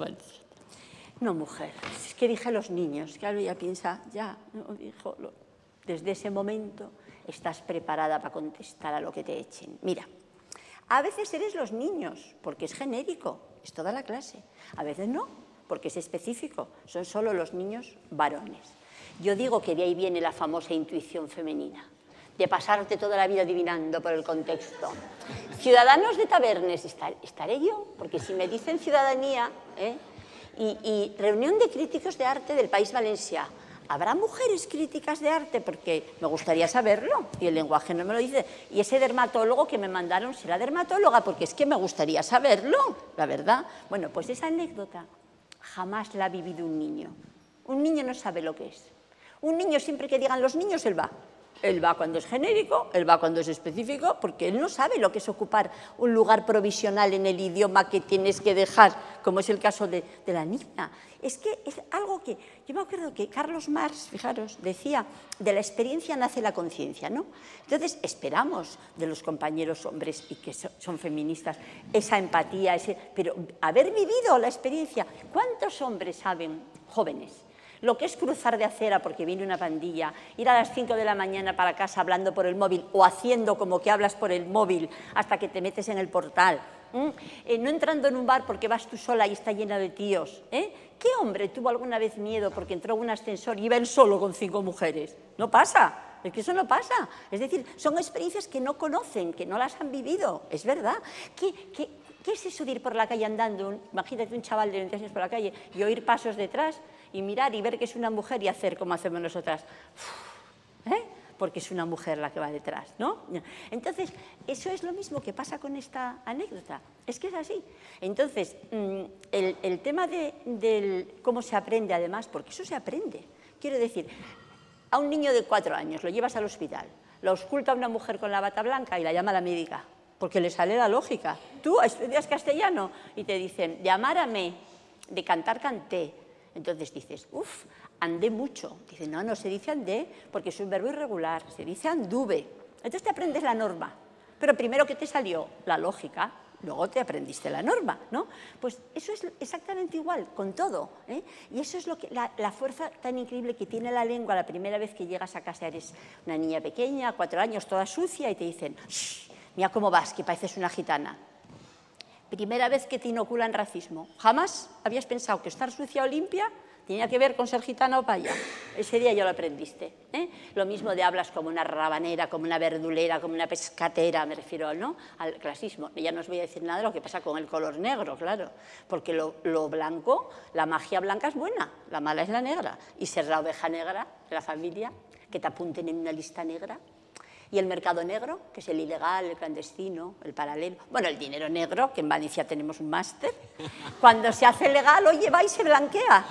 No, mujer, es que dije los niños. Claro, ella piensa, ya, no, dijo, lo... desde ese momento estás preparada para contestar a lo que te echen. Mira, a veces eres los niños, porque es genérico, es toda la clase. A veces no, porque es específico, son solo los niños varones. Yo digo que de ahí viene la famosa intuición femenina, de pasarte toda la vida adivinando por el contexto. Ciudadanos de Tabernes, ¿estaré yo? Porque si me dicen ciudadanía, ¿eh? y, y reunión de críticos de arte del País Valencià, ¿habrá mujeres críticas de arte? Porque me gustaría saberlo y el lenguaje no me lo dice. Y ese dermatólogo que me mandaron será dermatóloga, porque es que me gustaría saberlo, la verdad. Bueno, pues esa anécdota jamás la ha vivido un niño. Un niño no sabe lo que es. Un niño, siempre que digan los niños, él va. Él va cuando es genérico, él va cuando es específico, porque él no sabe lo que es ocupar un lugar provisional en el idioma que tienes que dejar, como es el caso de, de la niña. Es que es algo que, yo me acuerdo que Carlos Marx, fijaros, decía, de la experiencia nace la conciencia, ¿no? Entonces, esperamos de los compañeros hombres y que son, son feministas esa empatía, ese, pero haber vivido la experiencia. ¿Cuántos hombres saben, jóvenes, lo que es cruzar de acera porque viene una pandilla, ir a las cinco de la mañana para casa hablando por el móvil o haciendo como que hablas por el móvil hasta que te metes en el portal? ¿Mm? Eh, no entrando en un bar porque vas tú sola y está llena de tíos. ¿Eh? ¿Qué hombre tuvo alguna vez miedo porque entró en un ascensor y iba él solo con cinco mujeres? No pasa. Es que eso no pasa. Es decir, son experiencias que no conocen, que no las han vivido. Es verdad. ¿Qué, qué, qué es eso de ir por la calle andando? Imagínate un chaval de veinte años por la calle y oír pasos detrás y mirar y ver que es una mujer y hacer como hacemos nosotras. ¿Eh? Porque es una mujer la que va detrás, ¿no? Entonces, eso es lo mismo que pasa con esta anécdota. Es que es así. Entonces, el, el tema de, de cómo se aprende, además, porque eso se aprende. Quiero decir, a un niño de cuatro años lo llevas al hospital, lo ausculta una mujer con la bata blanca y la llama a la médica, porque le sale la lógica. Tú estudias castellano y te dicen, de amar amé, de cantar canté. Entonces dices, uff, andé mucho. Dice, no, no se dice andé porque es un verbo irregular, se dice anduve. Entonces te aprendes la norma, pero primero que te salió la lógica, luego te aprendiste la norma, ¿no? Pues eso es exactamente igual con todo, ¿eh? Y eso es lo que, la, la fuerza tan increíble que tiene la lengua la primera vez que llegas a casa, eres una niña pequeña, cuatro años, toda sucia, y te dicen, mira cómo vas, que pareces una gitana. Primera vez que te inoculan racismo. Jamás habías pensado que estar sucia o limpia tenía que ver con ser gitana o paya. Ese día ya lo aprendiste, ¿eh? Lo mismo de hablas como una rabanera, como una verdulera, como una pescatera, me refiero, ¿no?, al clasismo. Ya no os voy a decir nada de lo que pasa con el color negro, claro, porque lo, lo blanco, la magia blanca es buena, la mala es la negra. Y ser la oveja negra de la familia, que te apunten en una lista negra. Y el mercado negro, que es el ilegal, el clandestino, el paralelo. Bueno, el dinero negro, que en Valencia tenemos un máster. Cuando se hace legal, oye, va y se blanquea.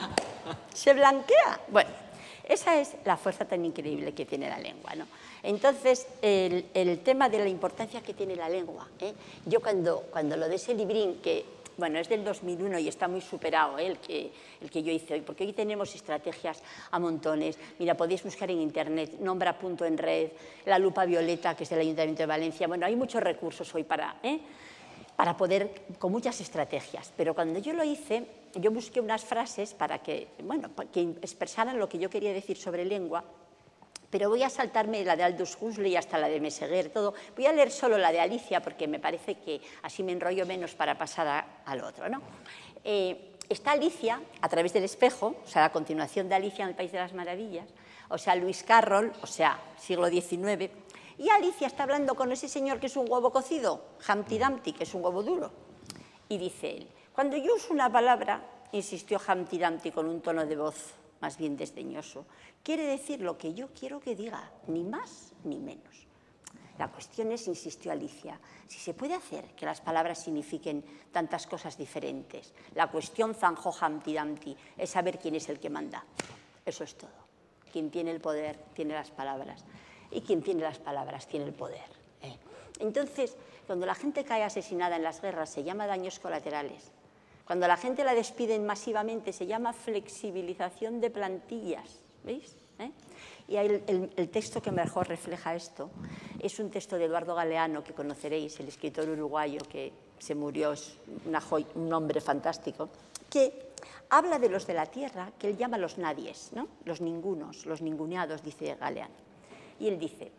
Se blanquea. Bueno, esa es la fuerza tan increíble que tiene la lengua, ¿no? Entonces, el, el tema de la importancia que tiene la lengua, ¿eh? Yo cuando, cuando lo de ese librín, que bueno, es del dos mil uno y está muy superado, ¿eh?, el, que, el que yo hice hoy, porque hoy tenemos estrategias a montones. Mira, podéis buscar en internet, Nombra punto en red, la lupa violeta, que es del Ayuntamiento de Valencia. Bueno, hay muchos recursos hoy para, ¿eh?, para poder, con muchas estrategias. Pero cuando yo lo hice, yo busqué unas frases para que, bueno, para que expresaran lo que yo quería decir sobre lengua. Pero voy a saltarme la de Aldous Huxley hasta la de Meseguer, todo. Voy a leer solo la de Alicia, porque me parece que así me enrollo menos para pasar a, al otro, ¿no? Eh, está Alicia, a través del espejo, o sea, la continuación de Alicia en el País de las Maravillas, o sea, Lewis Carroll, o sea, siglo diecinueve, y Alicia está hablando con ese señor que es un huevo cocido, Humpty Dumpty, que es un huevo duro. Y dice él, cuando yo uso una palabra, insistió Humpty Dumpty con un tono de voz más bien desdeñoso, quiere decir lo que yo quiero que diga, ni más ni menos. La cuestión es, insistió Alicia, si se puede hacer que las palabras signifiquen tantas cosas diferentes. La cuestión, zanjó Humpty Dumpty, es saber quién es el que manda. Eso es todo. Quien tiene el poder tiene las palabras, y quien tiene las palabras tiene el poder, ¿eh? Entonces, cuando la gente cae asesinada en las guerras, se llama daños colaterales. Cuando la gente la despiden masivamente, se llama flexibilización de plantillas, ¿veis? ¿Eh? Y el, el, el texto que mejor refleja esto es un texto de Eduardo Galeano, que conoceréis, el escritor uruguayo que se murió, es una joy, un hombre fantástico, que habla de los de la tierra, que él llama los nadies, ¿no?, los ningunos, los ninguneados, dice Galeano. Y él dice,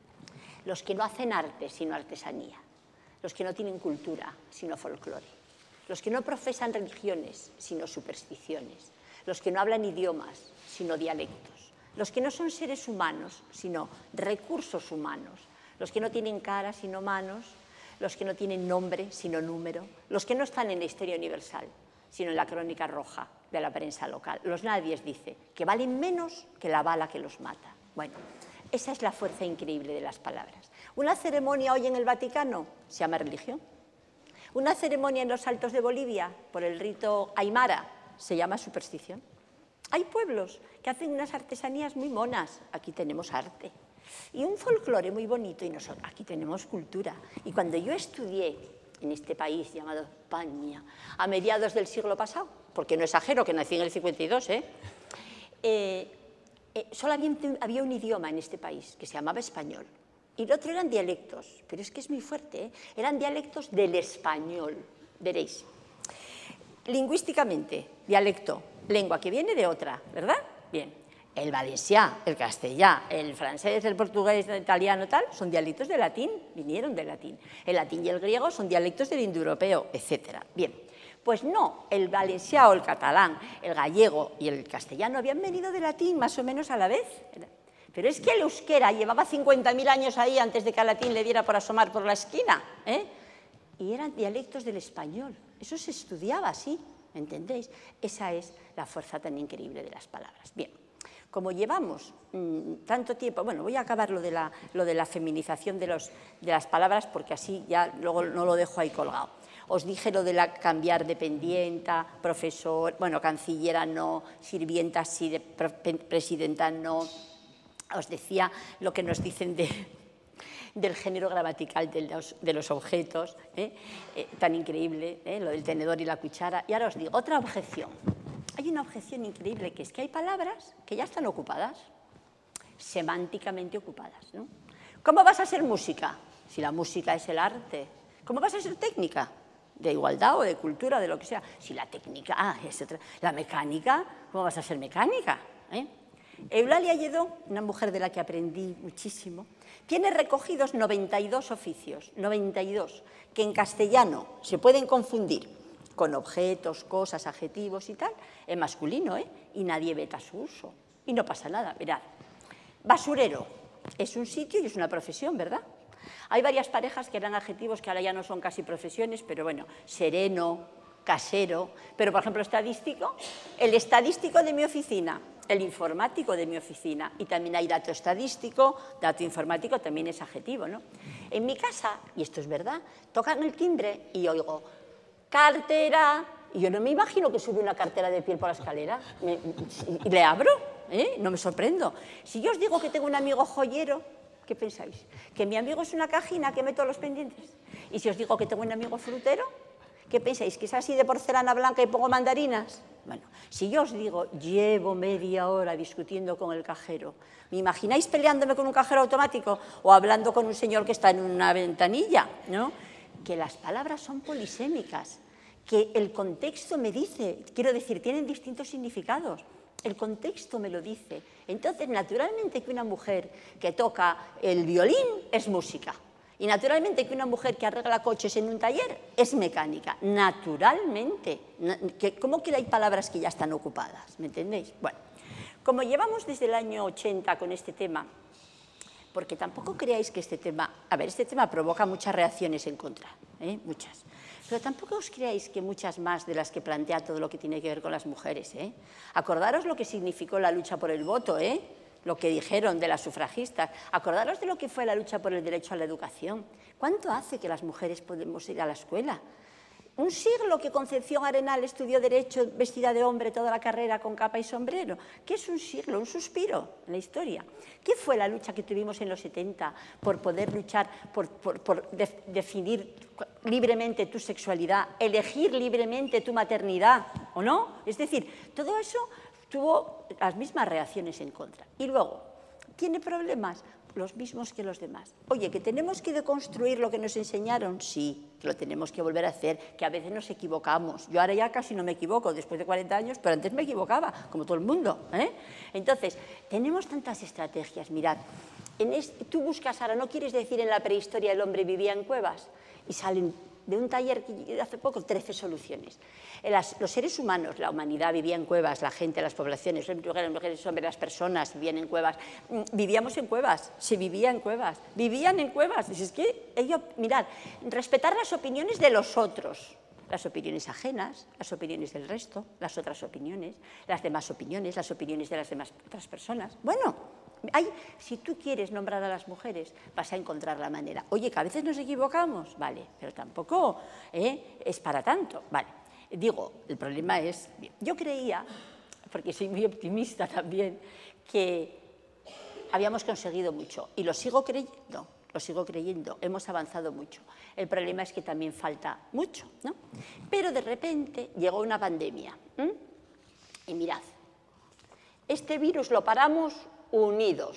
los que no hacen arte sino artesanía, los que no tienen cultura sino folclore, los que no profesan religiones, sino supersticiones, los que no hablan idiomas, sino dialectos, los que no son seres humanos, sino recursos humanos, los que no tienen cara, sino manos, los que no tienen nombre, sino número, los que no están en la historia universal, sino en la crónica roja, de la prensa local. Los nadies dice que valen menos que la bala que los mata. Bueno, esa es la fuerza increíble de las palabras. Una ceremonia hoy en el Vaticano se llama religión. Una ceremonia en los Altos de Bolivia por el rito aymara se llama superstición. Hay pueblos que hacen unas artesanías muy monas. Aquí tenemos arte. Y un folclore muy bonito. Y nosotros, aquí tenemos cultura. Y cuando yo estudié en este país llamado España, a mediados del siglo pasado, porque no exagero que nací en el cincuenta y dos, ¿eh? Eh, eh, solamente había un idioma en este país que se llamaba español. Y el otro eran dialectos, pero es que es muy fuerte, ¿eh? Eran dialectos del español, veréis. Lingüísticamente, dialecto, lengua que viene de otra, ¿verdad? Bien, el valencià, el castellà, el francés, el portugués, el italiano, tal, son dialectos del latín, vinieron del latín. El latín y el griego son dialectos del indoeuropeo, etcétera. Bien, pues no, el valencià o el catalán, el gallego y el castellano habían venido del latín más o menos a la vez. Pero es que el euskera llevaba cincuenta mil años ahí antes de que al latín le diera por asomar por la esquina, ¿eh? Y eran dialectos del español. Eso se estudiaba así, ¿entendéis? Esa es la fuerza tan increíble de las palabras. Bien, como llevamos mmm, tanto tiempo, bueno, voy a acabar lo de la, lo de la feminización de, los, de las palabras porque así ya luego no lo dejo ahí colgado. Os dije lo de la cambiar dependienta, profesor, bueno, cancillera no, sirvienta sí, de, presidenta no. Os decía lo que nos dicen de, del género gramatical de los, de los objetos, ¿eh? Eh, tan increíble, ¿eh? Lo del tenedor y la cuchara. Y ahora os digo, otra objeción. Hay una objeción increíble que es que hay palabras que ya están ocupadas, semánticamente ocupadas, ¿no? ¿Cómo vas a ser música? Si la música es el arte. ¿Cómo vas a ser técnica? De igualdad o de cultura o de lo que sea. Si la técnica, ah, es otra. La mecánica, ¿cómo vas a ser mecánica? ¿Eh? Eulalia Lledó, una mujer de la que aprendí muchísimo, tiene recogidos noventa y dos oficios, noventa y dos, que en castellano se pueden confundir con objetos, cosas, adjetivos y tal, en masculino, ¿eh? Y nadie veta su uso. Y no pasa nada, mirad. Basurero es un sitio y es una profesión, ¿verdad? Hay varias parejas que eran adjetivos que ahora ya no son casi profesiones, pero bueno, sereno, casero, pero por ejemplo estadístico, el estadístico de mi oficina, el informático de mi oficina, y también hay dato estadístico, dato informático también es adjetivo, ¿no? En mi casa, y esto es verdad, tocan el timbre y oigo, cartera, y yo no me imagino que sube una cartera de piel por la escalera, me, y le abro, ¿eh? No me sorprendo. Si yo os digo que tengo un amigo joyero, ¿qué pensáis? ¿Que mi amigo es una cajina que meto los pendientes? Y si os digo que tengo un amigo frutero, ¿qué pensáis? ¿Que es así de porcelana blanca y pongo mandarinas? Bueno, si yo os digo, llevo media hora discutiendo con el cajero, ¿me imagináis peleándome con un cajero automático o hablando con un señor que está en una ventanilla? ¿No? Que las palabras son polisémicas, que el contexto me dice, quiero decir, tienen distintos significados. El contexto me lo dice. Entonces, naturalmente que una mujer que toca el violín es música. Y naturalmente que una mujer que arregla coches en un taller es mecánica. Naturalmente. ¿Cómo que hay palabras que ya están ocupadas? ¿Me entendéis? Bueno, como llevamos desde el año ochenta con este tema, porque tampoco creáis que este tema... A ver, este tema provoca muchas reacciones en contra, ¿eh? Muchas. Pero tampoco os creáis que muchas más de las que plantea todo lo que tiene que ver con las mujeres, ¿eh? Acordaros lo que significó la lucha por el voto, ¿eh? Lo que dijeron de las sufragistas. Acordaros de lo que fue la lucha por el derecho a la educación. ¿Cuánto hace que las mujeres podemos ir a la escuela? Un siglo que Concepción Arenal estudió Derecho vestida de hombre toda la carrera con capa y sombrero. ¿Qué es un siglo? Un suspiro en la historia. ¿Qué fue la lucha que tuvimos en los setenta por poder luchar, por, por, por de, definir libremente tu sexualidad, elegir libremente tu maternidad, ¿o no? Es decir, todo eso tuvo las mismas reacciones en contra. Y luego, ¿tiene problemas? Los mismos que los demás. Oye, ¿que tenemos que deconstruir lo que nos enseñaron? Sí, que lo tenemos que volver a hacer, que a veces nos equivocamos. Yo ahora ya casi no me equivoco, después de cuarenta años, pero antes me equivocaba, como todo el mundo, ¿eh? Entonces, tenemos tantas estrategias. Mirad, en este, tú buscas ahora, ¿no quieres decir en la prehistoria el hombre vivía en cuevas? Y salen de un taller que hace poco, trece soluciones. Las, los seres humanos, la humanidad vivía en cuevas, la gente, las poblaciones, las mujeres, hombres, las personas vivían en cuevas. Vivíamos en cuevas, se vivía en cuevas, vivían en cuevas. Es que ellos, mirad, respetar las opiniones de los otros, las opiniones ajenas, las opiniones del resto, las otras opiniones, las demás opiniones, las opiniones de las demás otras personas. Bueno, hay, si tú quieres nombrar a las mujeres, vas a encontrar la manera. Oye, que a veces nos equivocamos, vale, pero tampoco ¿eh? es para tanto, vale. Digo, el problema es, yo creía, porque soy muy optimista también, que habíamos conseguido mucho, y lo sigo creyendo, lo sigo creyendo, hemos avanzado mucho. El problema es que también falta mucho, ¿no? Pero de repente llegó una pandemia, ¿eh? Y mirad, este virus lo paramos unidos.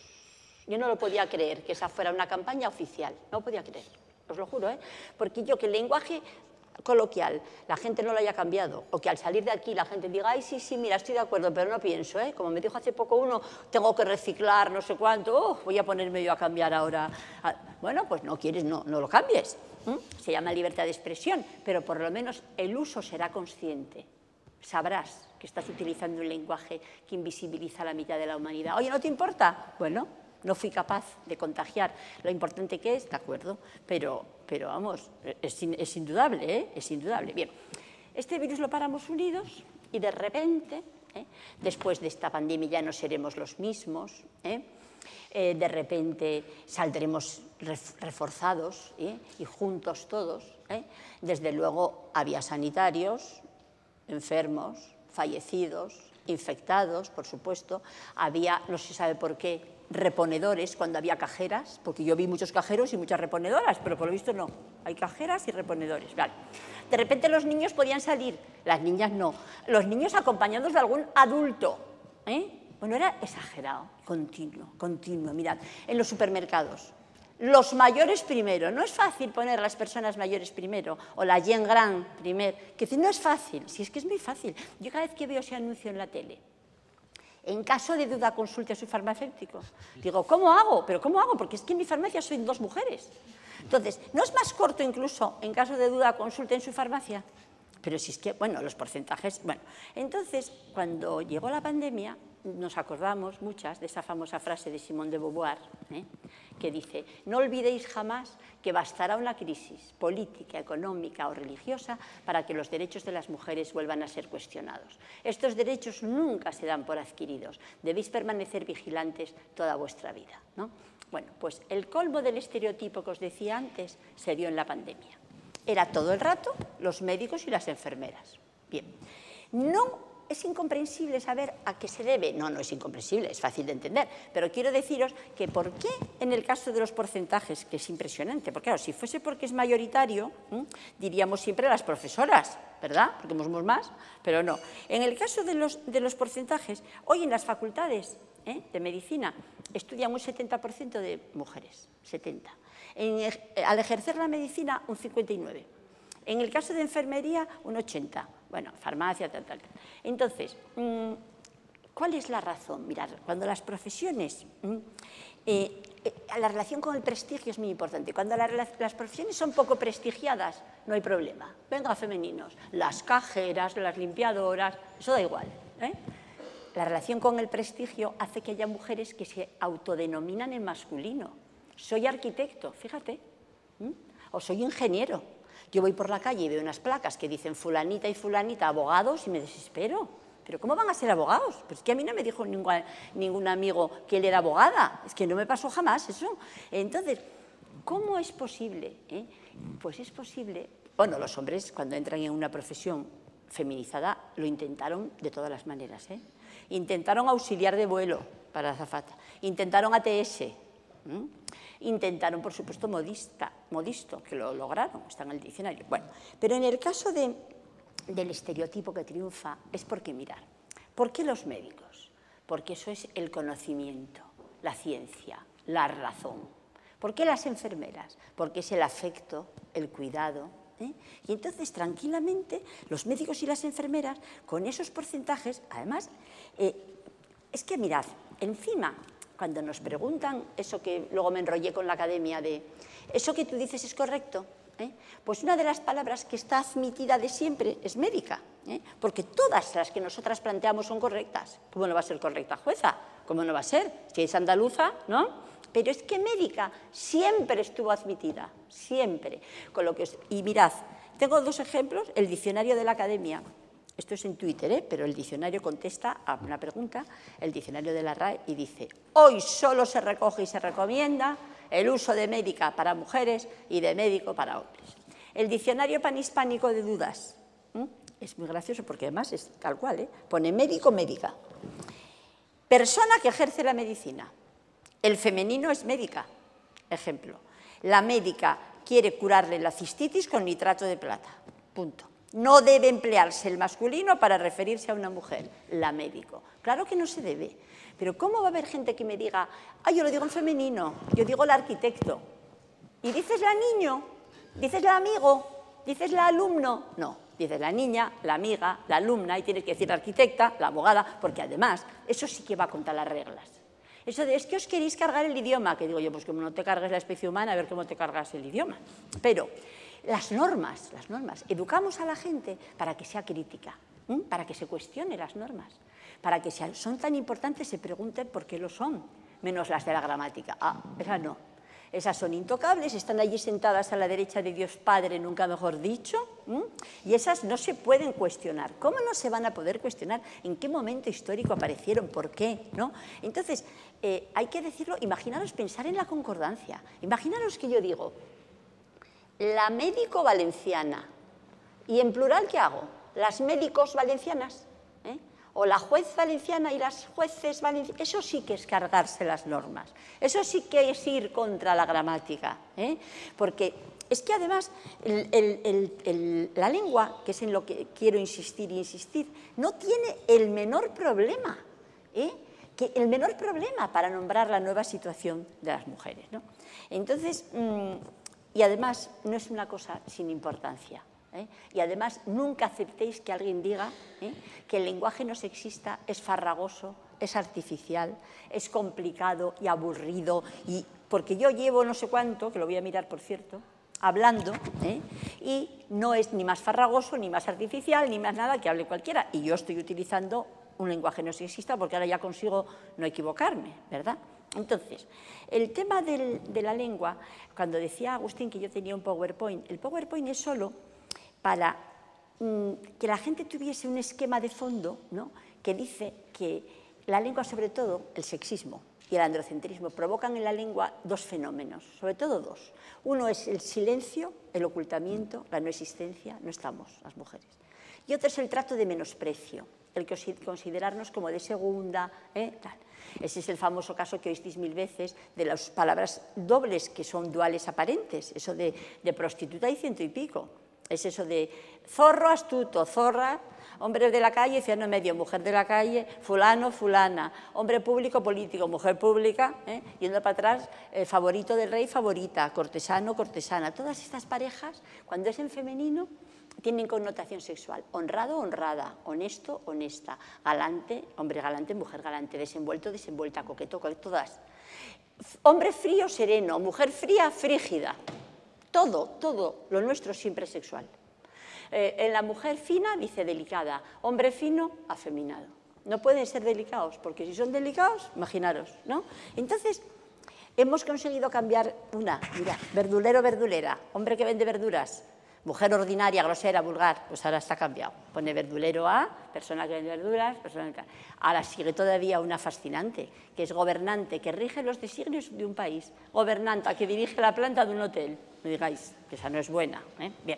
Yo no lo podía creer que esa fuera una campaña oficial, no lo podía creer, os lo juro, ¿eh? Porque yo que el lenguaje coloquial la gente no lo haya cambiado, o que al salir de aquí la gente diga, ay, sí, sí, mira, estoy de acuerdo, pero no pienso, ¿eh? Como me dijo hace poco uno, tengo que reciclar, no sé cuánto, oh, voy a ponerme yo a cambiar ahora. Bueno, pues no quieres, no, no lo cambies. ¿Mm? Se llama libertad de expresión, pero por lo menos el uso será consciente. Sabrás que estás utilizando un lenguaje que invisibiliza a la mitad de la humanidad. Oye, ¿no te importa? Bueno, no fui capaz de contagiar lo importante que es, de acuerdo, pero, pero vamos, es, es indudable, ¿eh? Es indudable. Bien, este virus lo paramos unidos y de repente, ¿eh? después de esta pandemia ya no seremos los mismos, ¿eh? Eh, de repente saldremos reforzados ¿eh? y juntos todos. ¿eh? Desde luego había sanitarios, enfermos, fallecidos, infectados, por supuesto, había, no se sabe por qué, reponedores cuando había cajeras, porque yo vi muchos cajeros y muchas reponedoras, pero por lo visto no, hay cajeras y reponedores. Vale. De repente los niños podían salir, las niñas no, los niños acompañados de algún adulto. ¿eh? Bueno, era exagerado, continuo, continuo. Mirad, en los supermercados, los mayores primero, no es fácil poner a las personas mayores primero, o la gent gran primero, que no es fácil, si es que es muy fácil. Yo cada vez que veo ese anuncio en la tele, en caso de duda consulte a su farmacéutico. Digo, ¿cómo hago? ¿Pero cómo hago? Porque es que en mi farmacia soy dos mujeres. Entonces, ¿no es más corto incluso, en caso de duda, consulte en su farmacia? Pero si es que, bueno, los porcentajes... Bueno, entonces, cuando llegó la pandemia, nos acordamos muchas de esa famosa frase de Simone de Beauvoir, ¿eh? que dice, no olvidéis jamás que bastará una crisis política, económica o religiosa para que los derechos de las mujeres vuelvan a ser cuestionados. Estos derechos nunca se dan por adquiridos, debéis permanecer vigilantes toda vuestra vida, ¿no? Bueno, pues el colmo del estereotipo que os decía antes se dio en la pandemia. Era todo el rato los médicos y las enfermeras. Bien, no es incomprensible saber a qué se debe. No, no es incomprensible, es fácil de entender. Pero quiero deciros que por qué en el caso de los porcentajes, que es impresionante, porque claro, si fuese porque es mayoritario, ¿eh? diríamos siempre las profesoras, ¿verdad? Porque somos más, pero no. En el caso de los, de los porcentajes, hoy en las facultades ¿eh? de medicina estudian un setenta por ciento de mujeres, setenta. En, al ejercer la medicina, un cincuenta y nueve por ciento. En el caso de enfermería, un ochenta por ciento. Bueno, farmacia, tal, tal. Entonces, ¿cuál es la razón? Mirad, cuando las profesiones... Eh, eh, la relación con el prestigio es muy importante. Cuando la, las profesiones son poco prestigiadas, no hay problema. Venga, femeninos. Las cajeras, las limpiadoras, eso da igual. ¿eh? La relación con el prestigio hace que haya mujeres que se autodenominan en masculino. Soy arquitecto, fíjate. ¿Mm? O soy ingeniero. Yo voy por la calle y veo unas placas que dicen fulanita y fulanita abogados y me desespero. ¿Pero cómo van a ser abogados? Pues es que a mí no me dijo ningún, ningún amigo que él era abogada. Es que no me pasó jamás eso. Entonces, ¿cómo es posible? Eh? Pues es posible... Bueno, los hombres cuando entran en una profesión feminizada lo intentaron de todas las maneras. ¿eh? Intentaron auxiliar de vuelo para la azafata. Intentaron A T S. ¿eh? Intentaron, por supuesto, modista, modisto, que lo lograron, está en el diccionario. Bueno, pero en el caso de, del estereotipo que triunfa es porque, mirar, ¿por qué los médicos? Porque eso es el conocimiento, la ciencia, la razón. ¿Por qué las enfermeras? Porque es el afecto, el cuidado. ¿eh? Y entonces, tranquilamente, los médicos y las enfermeras, con esos porcentajes, además, eh, es que, mirad, encima... Cuando nos preguntan eso que luego me enrollé con la academia de ¿eso que tú dices es correcto? ¿Eh? Pues una de las palabras que está admitida de siempre es médica, ¿eh? porque todas las que nosotras planteamos son correctas. ¿Cómo no va a ser correcta, jueza? ¿Cómo no va a ser? Si es andaluza, ¿no? Pero es que médica siempre estuvo admitida, siempre. Con lo que os... Y mirad, tengo dos ejemplos, el diccionario de la Academia, esto es en Twitter, ¿eh? Pero el diccionario contesta a una pregunta, el diccionario de la R A E, y dice, hoy solo se recoge y se recomienda el uso de médica para mujeres y de médico para hombres. El diccionario panhispánico de dudas, ¿eh? Es muy gracioso porque además es tal cual, ¿eh? Pone médico, médica. Persona que ejerce la medicina. El femenino es médica, ejemplo. La médica quiere curarle la cistitis con nitrato de plata, punto. No debe emplearse el masculino para referirse a una mujer, la médico. Claro que no se debe, pero ¿cómo va a haber gente que me diga, ah, yo lo digo en femenino, yo digo el arquitecto, y dices la niño, dices la amigo, dices la alumno? No, dices la niña, la amiga, la alumna, y tienes que decir la arquitecta, la abogada, porque además eso sí que va contra las reglas. Eso de, es que os queréis cargar el idioma, que digo yo, pues como no te cargues la especie humana, a ver cómo te cargas el idioma. Pero las normas, las normas, educamos a la gente para que sea crítica, ¿eh? Para que se cuestione las normas, para que si son tan importantes se pregunten por qué lo son, menos las de la gramática. Ah, esas no. Esas son intocables, están allí sentadas a la derecha de Dios Padre, nunca mejor dicho, ¿eh? Y esas no se pueden cuestionar. ¿Cómo no se van a poder cuestionar? ¿En qué momento histórico aparecieron? ¿Por qué? ¿No? Entonces, eh, hay que decirlo, imaginaros pensar en la concordancia. Imaginaros que yo digo, la médico valenciana, y en plural, ¿qué hago? Las médicos valencianas, ¿eh? O la juez valenciana y las jueces valencianas. Eso sí que es cargarse las normas, eso sí que es ir contra la gramática, ¿eh? Porque es que además el, el, el, el, la lengua, que es en lo que quiero insistir e insistir, no tiene el menor problema, ¿eh? Que el menor problema para nombrar la nueva situación de las mujeres, ¿no? Entonces, mmm, y además no es una cosa sin importancia, ¿eh? Y además nunca aceptéis que alguien diga, ¿eh?, que el lenguaje no sexista es farragoso, es artificial, es complicado y aburrido, y porque yo llevo no sé cuánto, que lo voy a mirar por cierto, hablando, ¿eh?, y no es ni más farragoso, ni más artificial, ni más nada que hable cualquiera, y yo estoy utilizando un lenguaje no sexista porque ahora ya consigo no equivocarme, ¿verdad? Entonces, el tema del, de la lengua, cuando decía Agustín que yo tenía un PowerPoint, el PowerPoint es solo para mmm, que la gente tuviese un esquema de fondo, ¿no?, que dice que la lengua, sobre todo el sexismo y el androcentrismo, provocan en la lengua dos fenómenos, sobre todo dos. Uno es el silencio, el ocultamiento, la no existencia, no estamos las mujeres. Y otro es el trato de menosprecio, el que considerarnos como de segunda, ¿eh?, tal. Ese es el famoso caso que oísteis mil veces de las palabras dobles que son duales aparentes, eso de, de prostituta y ciento y pico. Es eso de zorro astuto, zorra, hombre de la calle, ciano medio, mujer de la calle, fulano, fulana, hombre público, político, mujer pública, ¿eh?, yendo para atrás, eh, favorito del rey, favorita, cortesano, cortesana. Todas estas parejas, cuando es en femenino, tienen connotación sexual, honrado, honrada, honesto, honesta, galante, hombre galante, mujer galante, desenvuelto, desenvuelta, coqueto, coqueto, todas. Hombre frío, sereno, mujer fría, frígida. Todo, todo, lo nuestro siempre es sexual. Eh, en la mujer fina dice delicada, hombre fino, afeminado. No pueden ser delicados, porque si son delicados, imaginaros, ¿no? Entonces, hemos conseguido cambiar una, mira, verdulero, verdulera, hombre que vende verduras, mujer ordinaria, grosera, vulgar, pues ahora está cambiado. Pone verdulero a, persona que vende verduras, persona que... Ahora sigue todavía una fascinante, que es gobernante, que rige los designios de un país. Gobernanta, que dirige la planta de un hotel. No digáis que esa no es buena, ¿eh? Bien.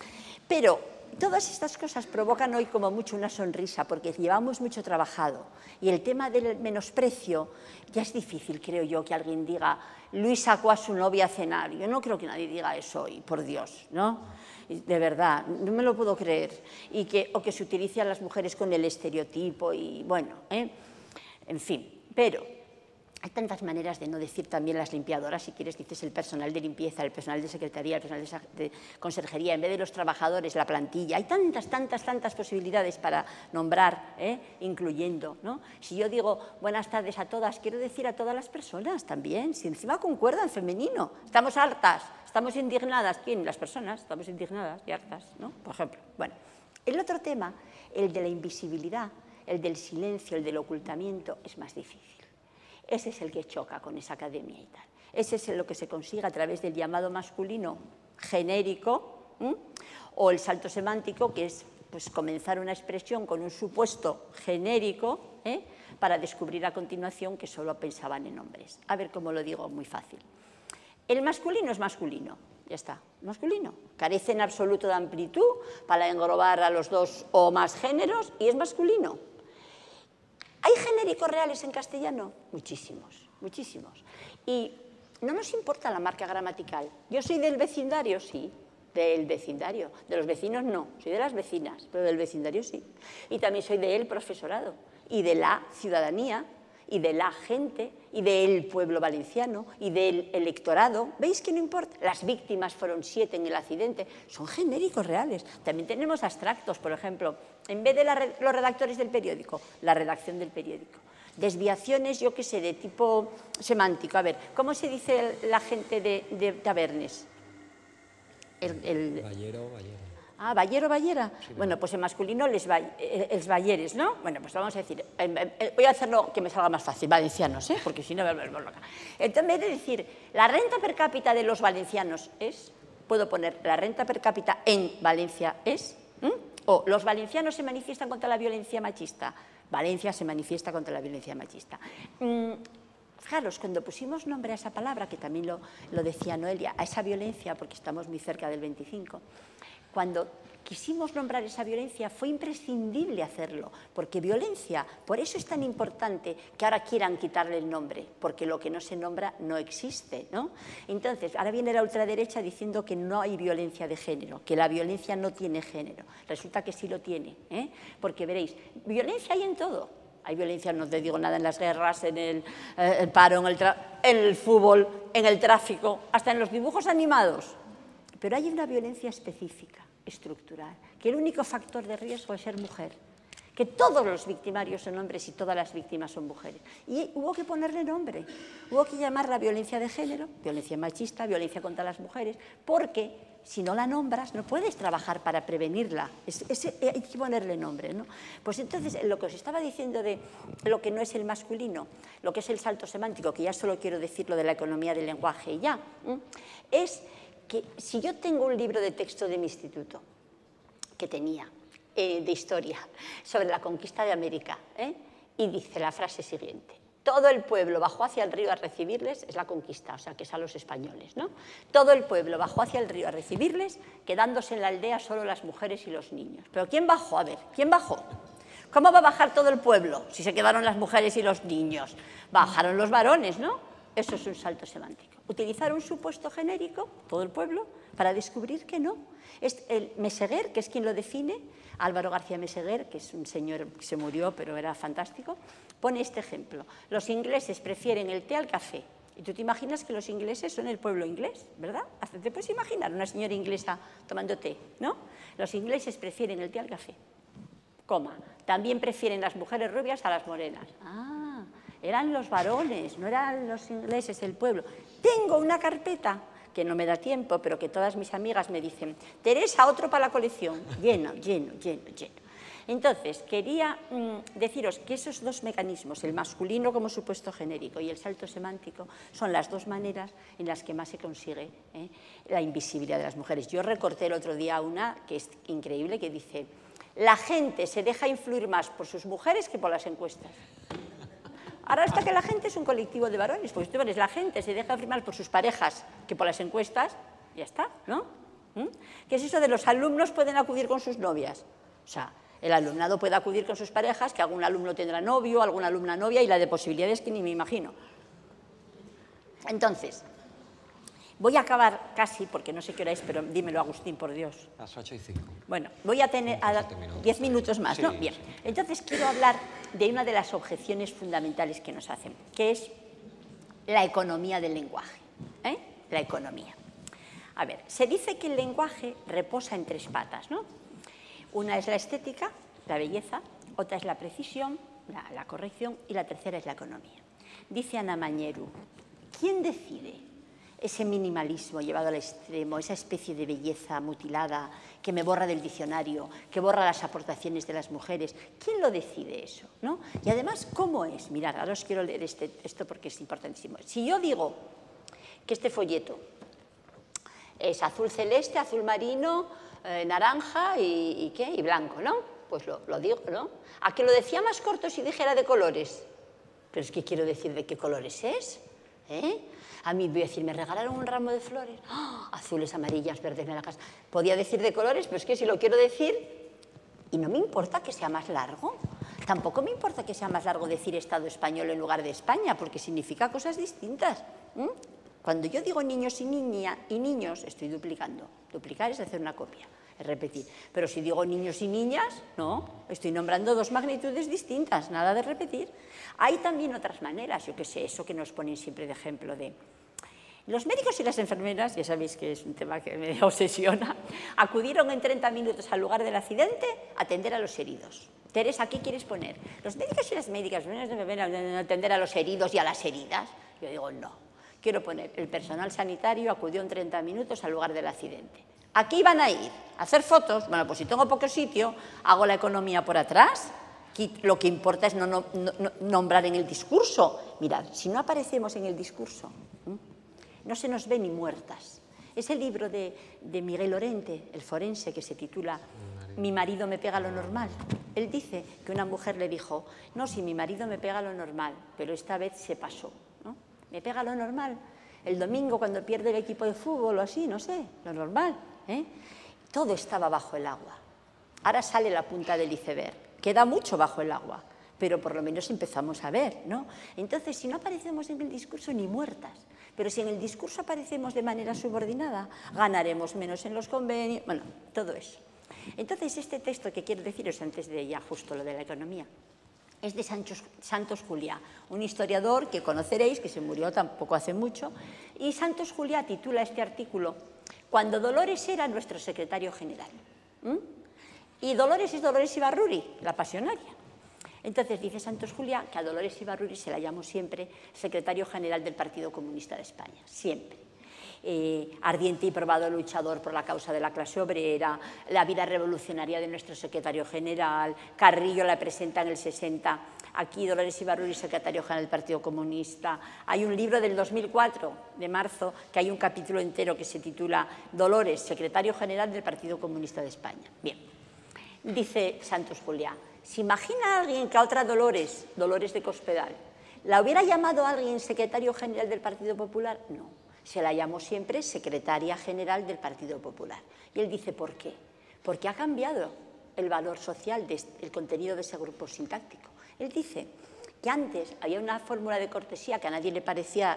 Pero todas estas cosas provocan hoy como mucho una sonrisa, porque llevamos mucho trabajado. Y el tema del menosprecio, ya es difícil, creo yo, que alguien diga, Luis sacó a su novia a cenar. Yo no creo que nadie diga eso hoy, por Dios, ¿no? De verdad, no me lo puedo creer. Y que, o que se utilicen a las mujeres con el estereotipo y, bueno, ¿eh? En fin, pero hay tantas maneras de no decir también las limpiadoras, si quieres dices el personal de limpieza, el personal de secretaría, el personal de conserjería, en vez de los trabajadores, la plantilla. Hay tantas, tantas, tantas posibilidades para nombrar, ¿eh?, incluyendo, ¿no? Si yo digo buenas tardes a todas, quiero decir a todas las personas también, si encima concuerdan femenino. Estamos hartas, estamos indignadas. ¿Quién? Las personas, estamos indignadas y hartas, ¿no? Por ejemplo. Bueno, el otro tema, el de la invisibilidad, el del silencio, el del ocultamiento, es más difícil. Ese es el que choca con esa academia y tal. Ese es lo que se consigue a través del llamado masculino genérico, ¿eh?, O el salto semántico, que es pues, comenzar una expresión con un supuesto genérico, ¿eh? para descubrir a continuación que solo pensaban en hombres. A ver cómo lo digo, muy fácil. El masculino es masculino, ya está, masculino. Carece en absoluto de amplitud para englobar a los dos o más géneros y es masculino. ¿Hay genéricos reales en castellano? Muchísimos, muchísimos. Y no nos importa la marca gramatical. Yo soy del vecindario, sí, del vecindario. De los vecinos no, soy de las vecinas, pero del vecindario sí. Y también soy del profesorado y de la ciudadanía y de la gente y del pueblo valenciano y del electorado. ¿Veis que no importa? Las víctimas fueron siete en el accidente. Son genéricos reales. También tenemos abstractos, por ejemplo, en vez de la, los redactores del periódico, la redacción del periódico. Desviaciones, yo qué sé, de tipo semántico. A ver, ¿cómo se dice la gente de, de Tabernes? El, el...
Ballero, ballera.
Ah, ballero, ballera. Sí, bueno, pues en masculino les ba... els balleres, ¿no? Bueno, pues vamos a decir, voy a hacerlo que me salga más fácil, valencianos, ¿eh? Porque si no me vuelvo loca. Entonces, en vez de decir, la renta per cápita de los valencianos es, puedo poner, la renta per cápita en Valencia es, ¿m? O los valencianos se manifiestan contra la violencia machista, Valencia se manifiesta contra la violencia machista. Mm, Fijaros, cuando pusimos nombre a esa palabra, que también lo, lo decía Noelia, a esa violencia, porque estamos muy cerca del veinticinco, cuando quisimos nombrar esa violencia fue imprescindible hacerlo, porque violencia, por eso es tan importante que ahora quieran quitarle el nombre, porque lo que no se nombra no existe, ¿no? Entonces, ahora viene la ultraderecha diciendo que no hay violencia de género, que la violencia no tiene género. Resulta que sí lo tiene, ¿eh? Porque veréis, violencia hay en todo. Hay violencia, no te digo nada, en las guerras, en el, eh, el paro, en el, en el fútbol, en el tráfico, hasta en los dibujos animados. Pero hay una violencia específica, estructural, que el único factor de riesgo es ser mujer, que todos los victimarios son hombres y todas las víctimas son mujeres. Y hubo que ponerle nombre, hubo que llamarla violencia de género, violencia machista, violencia contra las mujeres, porque si no la nombras no puedes trabajar para prevenirla, es, es, hay que ponerle nombre, ¿no? Pues entonces, lo que os estaba diciendo de lo que no es el masculino, lo que es el salto semántico, que ya solo quiero decir lo de la economía del lenguaje y ya, ¿eh? Es que si yo tengo un libro de texto de mi instituto, que tenía, eh, de historia, sobre la conquista de América, ¿eh? Y dice la frase siguiente: todo el pueblo bajó hacia el río a recibirles, es la conquista, o sea, que es a los españoles, ¿no? Todo el pueblo bajó hacia el río a recibirles, quedándose en la aldea solo las mujeres y los niños. ¿Pero quién bajó? A ver, ¿quién bajó? ¿Cómo va a bajar todo el pueblo si se quedaron las mujeres y los niños? Bajaron los varones, ¿no? Eso es un salto semántico. Utilizar un supuesto genérico, todo el pueblo, para descubrir que no. Es el Meseguer, que es quien lo define, Álvaro García Meseguer, que es un señor que se murió, pero era fantástico, pone este ejemplo. Los ingleses prefieren el té al café. Y tú te imaginas que los ingleses son el pueblo inglés, ¿verdad? Te puedes imaginar una señora inglesa tomando té, ¿no? Los ingleses prefieren el té al café. Coma. También prefieren las mujeres rubias a las morenas. Ah, eran los varones, no eran los ingleses, el pueblo. Tengo una carpeta que no me da tiempo, pero que todas mis amigas me dicen: Teresa, otro para la colección. Lleno, lleno, lleno, lleno. Entonces, quería mmm, deciros que esos dos mecanismos, el masculino como supuesto genérico y el salto semántico, son las dos maneras en las que más se consigue ¿eh? la invisibilidad de las mujeres. Yo recorté el otro día una que es increíble, que dice: la gente se deja influir más por sus mujeres que por las encuestas. Ahora hasta que la gente es un colectivo de varones, pues tú ves, la gente se deja influir más por sus parejas que por las encuestas, ya está, ¿no? ¿Mm? ¿Qué es eso de los alumnos pueden acudir con sus novias? O sea, el alumnado puede acudir con sus parejas, que algún alumno tendrá novio, alguna alumna novia, y la de posibilidades que ni me imagino. Entonces, voy a acabar casi, porque no sé qué hora es, pero dímelo, Agustín, por Dios.
Las ocho y cinco.
Bueno, voy a tener a diez minutos más, ¿no?
Sí.
Bien. Entonces, quiero hablar de una de las objeciones fundamentales que nos hacen, que es la economía del lenguaje. ¿eh? La economía. A ver, se dice que el lenguaje reposa en tres patas, ¿no? Una es la estética, la belleza, otra es la precisión, la, la corrección, y la tercera es la economía. Dice Ana Mañeru: ¿quién decide ese minimalismo llevado al extremo, esa especie de belleza mutilada que me borra del diccionario, que borra las aportaciones de las mujeres? ¿Quién lo decide eso? ¿no? Y además, ¿cómo es? Mirad, ahora os quiero leer este, esto porque es importantísimo. Si yo digo que este folleto es azul celeste, azul marino, eh, naranja y, y, ¿qué? y blanco, ¿no? Pues lo, lo digo, ¿no? ¿A que lo decía más corto si dijera de colores? Pero es que quiero decir de qué colores es, ¿eh? A mí voy a decir, me regalaron un ramo de flores, ¡oh! Azules, amarillas, verdes, naranjas. Podía decir de colores, pero es que si lo quiero decir, y no me importa que sea más largo, tampoco me importa que sea más largo decir Estado español en lugar de España, porque significa cosas distintas. ¿Mm? Cuando yo digo niños y, niña, y niños, estoy duplicando. Duplicar es hacer una copia, es repetir. Pero si digo niños y niñas, no, estoy nombrando dos magnitudes distintas, nada de repetir. Hay también otras maneras, yo qué sé, eso que nos ponen siempre de ejemplo de... Los médicos y las enfermeras, ya sabéis que es un tema que me obsesiona, acudieron en treinta minutos al lugar del accidente a atender a los heridos. Teresa, ¿qué quieres poner? Los médicos y las médicas deben atender a los heridos y a las heridas. Yo digo, no. Quiero poner, el personal sanitario acudió en treinta minutos al lugar del accidente. ¿A qué iban a ir? ¿A hacer fotos? Bueno, pues si tengo poco sitio, hago la economía por atrás. Lo que importa es no, no, no, nombrar en el discurso. Mirad, si no aparecemos en el discurso, ¿eh? No se nos ve ni muertas. Ese libro de, de Miguel Lorente, el forense, que se titula Mi marido me pega lo normal. Él dice que una mujer le dijo, no, si mi marido me pega lo normal, pero esta vez se pasó, ¿no? Me pega lo normal. El domingo cuando pierde el equipo de fútbol o así, no sé, lo normal, ¿eh? Todo estaba bajo el agua. Ahora sale la punta del iceberg. Queda mucho bajo el agua, pero por lo menos empezamos a ver, ¿no? Entonces, si no aparecemos en el discurso, ni muertas. Pero si en el discurso aparecemos de manera subordinada, ganaremos menos en los convenios, bueno, todo eso. Entonces, este texto que quiero deciros antes de ya justo lo de la economía, es de Santos, Santos Juliá, un historiador que conoceréis, que se murió tampoco hace mucho, y Santos Juliá titula este artículo Cuando Dolores era nuestro secretario general. ¿Mm? Y Dolores es Dolores Ibarruri, la pasionaria. Entonces dice Santos Juliá que a Dolores Ibarruri se la llamó siempre secretario general del Partido Comunista de España, siempre. Eh, ardiente y probado luchador por la causa de la clase obrera, la vida revolucionaria de nuestro secretario general, Carrillo la presenta en el sesenta, aquí Dolores Ibarruri, secretario general del Partido Comunista. Hay un libro del dos mil cuatro, de marzo, que hay un capítulo entero que se titula Dolores, secretario general del Partido Comunista de España. Bien, dice Santos Juliá, ¿se imagina a alguien que a otra Dolores, Dolores de Cospedal, la hubiera llamado a alguien secretario general del Partido Popular? No. Se la llamó siempre secretaria general del Partido Popular. Y él dice, ¿por qué? Porque ha cambiado el valor social del contenido de ese grupo sintáctico. Él dice que antes había una fórmula de cortesía que a nadie le parecía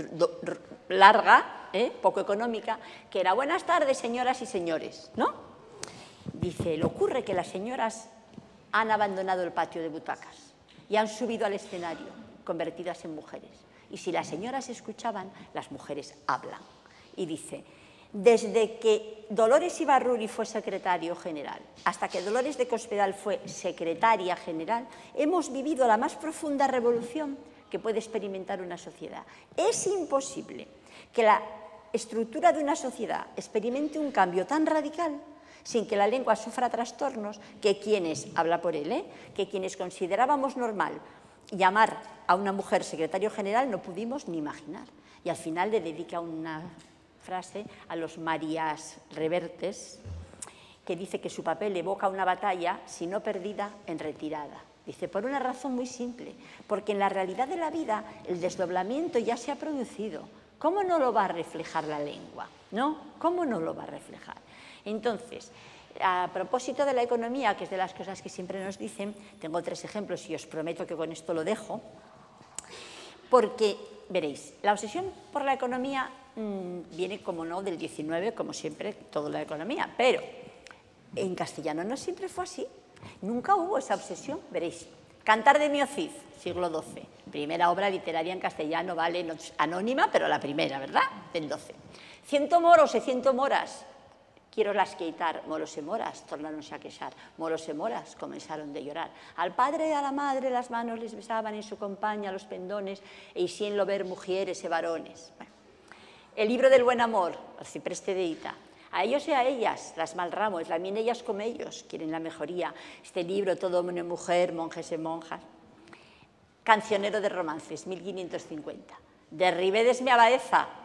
larga, ¿eh? poco económica, que era buenas tardes, señoras y señores, ¿no? Dice, le ocurre que las señoras han abandonado el patio de butacas y han subido al escenario, convertidas en mujeres. Y si las señoras escuchaban, las mujeres hablan. Y dice, desde que Dolores Ibarruri fue secretario general hasta que Dolores de Cospedal fue secretaria general, hemos vivido la más profunda revolución que puede experimentar una sociedad. Es imposible que la estructura de una sociedad experimente un cambio tan radical sin que la lengua sufra trastornos que quienes, habla por él, ¿eh? que quienes considerábamos normal llamar a una mujer secretario general no pudimos ni imaginar. Y al final le dedica una frase a los Marías Revertes, que dice que su papel evoca una batalla, si no perdida, en retirada. Dice, por una razón muy simple, porque en la realidad de la vida el desdoblamiento ya se ha producido. ¿Cómo no lo va a reflejar la lengua? ¿No? ¿Cómo no lo va a reflejar? Entonces, a propósito de la economía, que es de las cosas que siempre nos dicen, tengo tres ejemplos y os prometo que con esto lo dejo, porque, veréis, la obsesión por la economía mmm, viene, como no, del diecinueve, como siempre, toda la economía, pero en castellano no siempre fue así, nunca hubo esa obsesión, veréis. Cantar de Mio Cid, siglo doce, primera obra literaria en castellano, vale, no, anónima, pero la primera, ¿verdad?, del doce. Ciento moros e ciento moras, quiero las quitar, moros e moras, tornáronse a queixar, moros e moras comenzaron de llorar. Al padre e a la madre las manos les besaban en su compañía los pendones e hicienlo ver mujeres e varones. Bueno, el libro del buen amor, el cipreste de Ita. A ellos y a ellas, las malramos, lamen ellas como ellos, quieren la mejoría. Este libro, todo hombre y mujer, monjes y monjas. Cancionero de romances, mil quinientos cincuenta. Derribédesme a Baeza,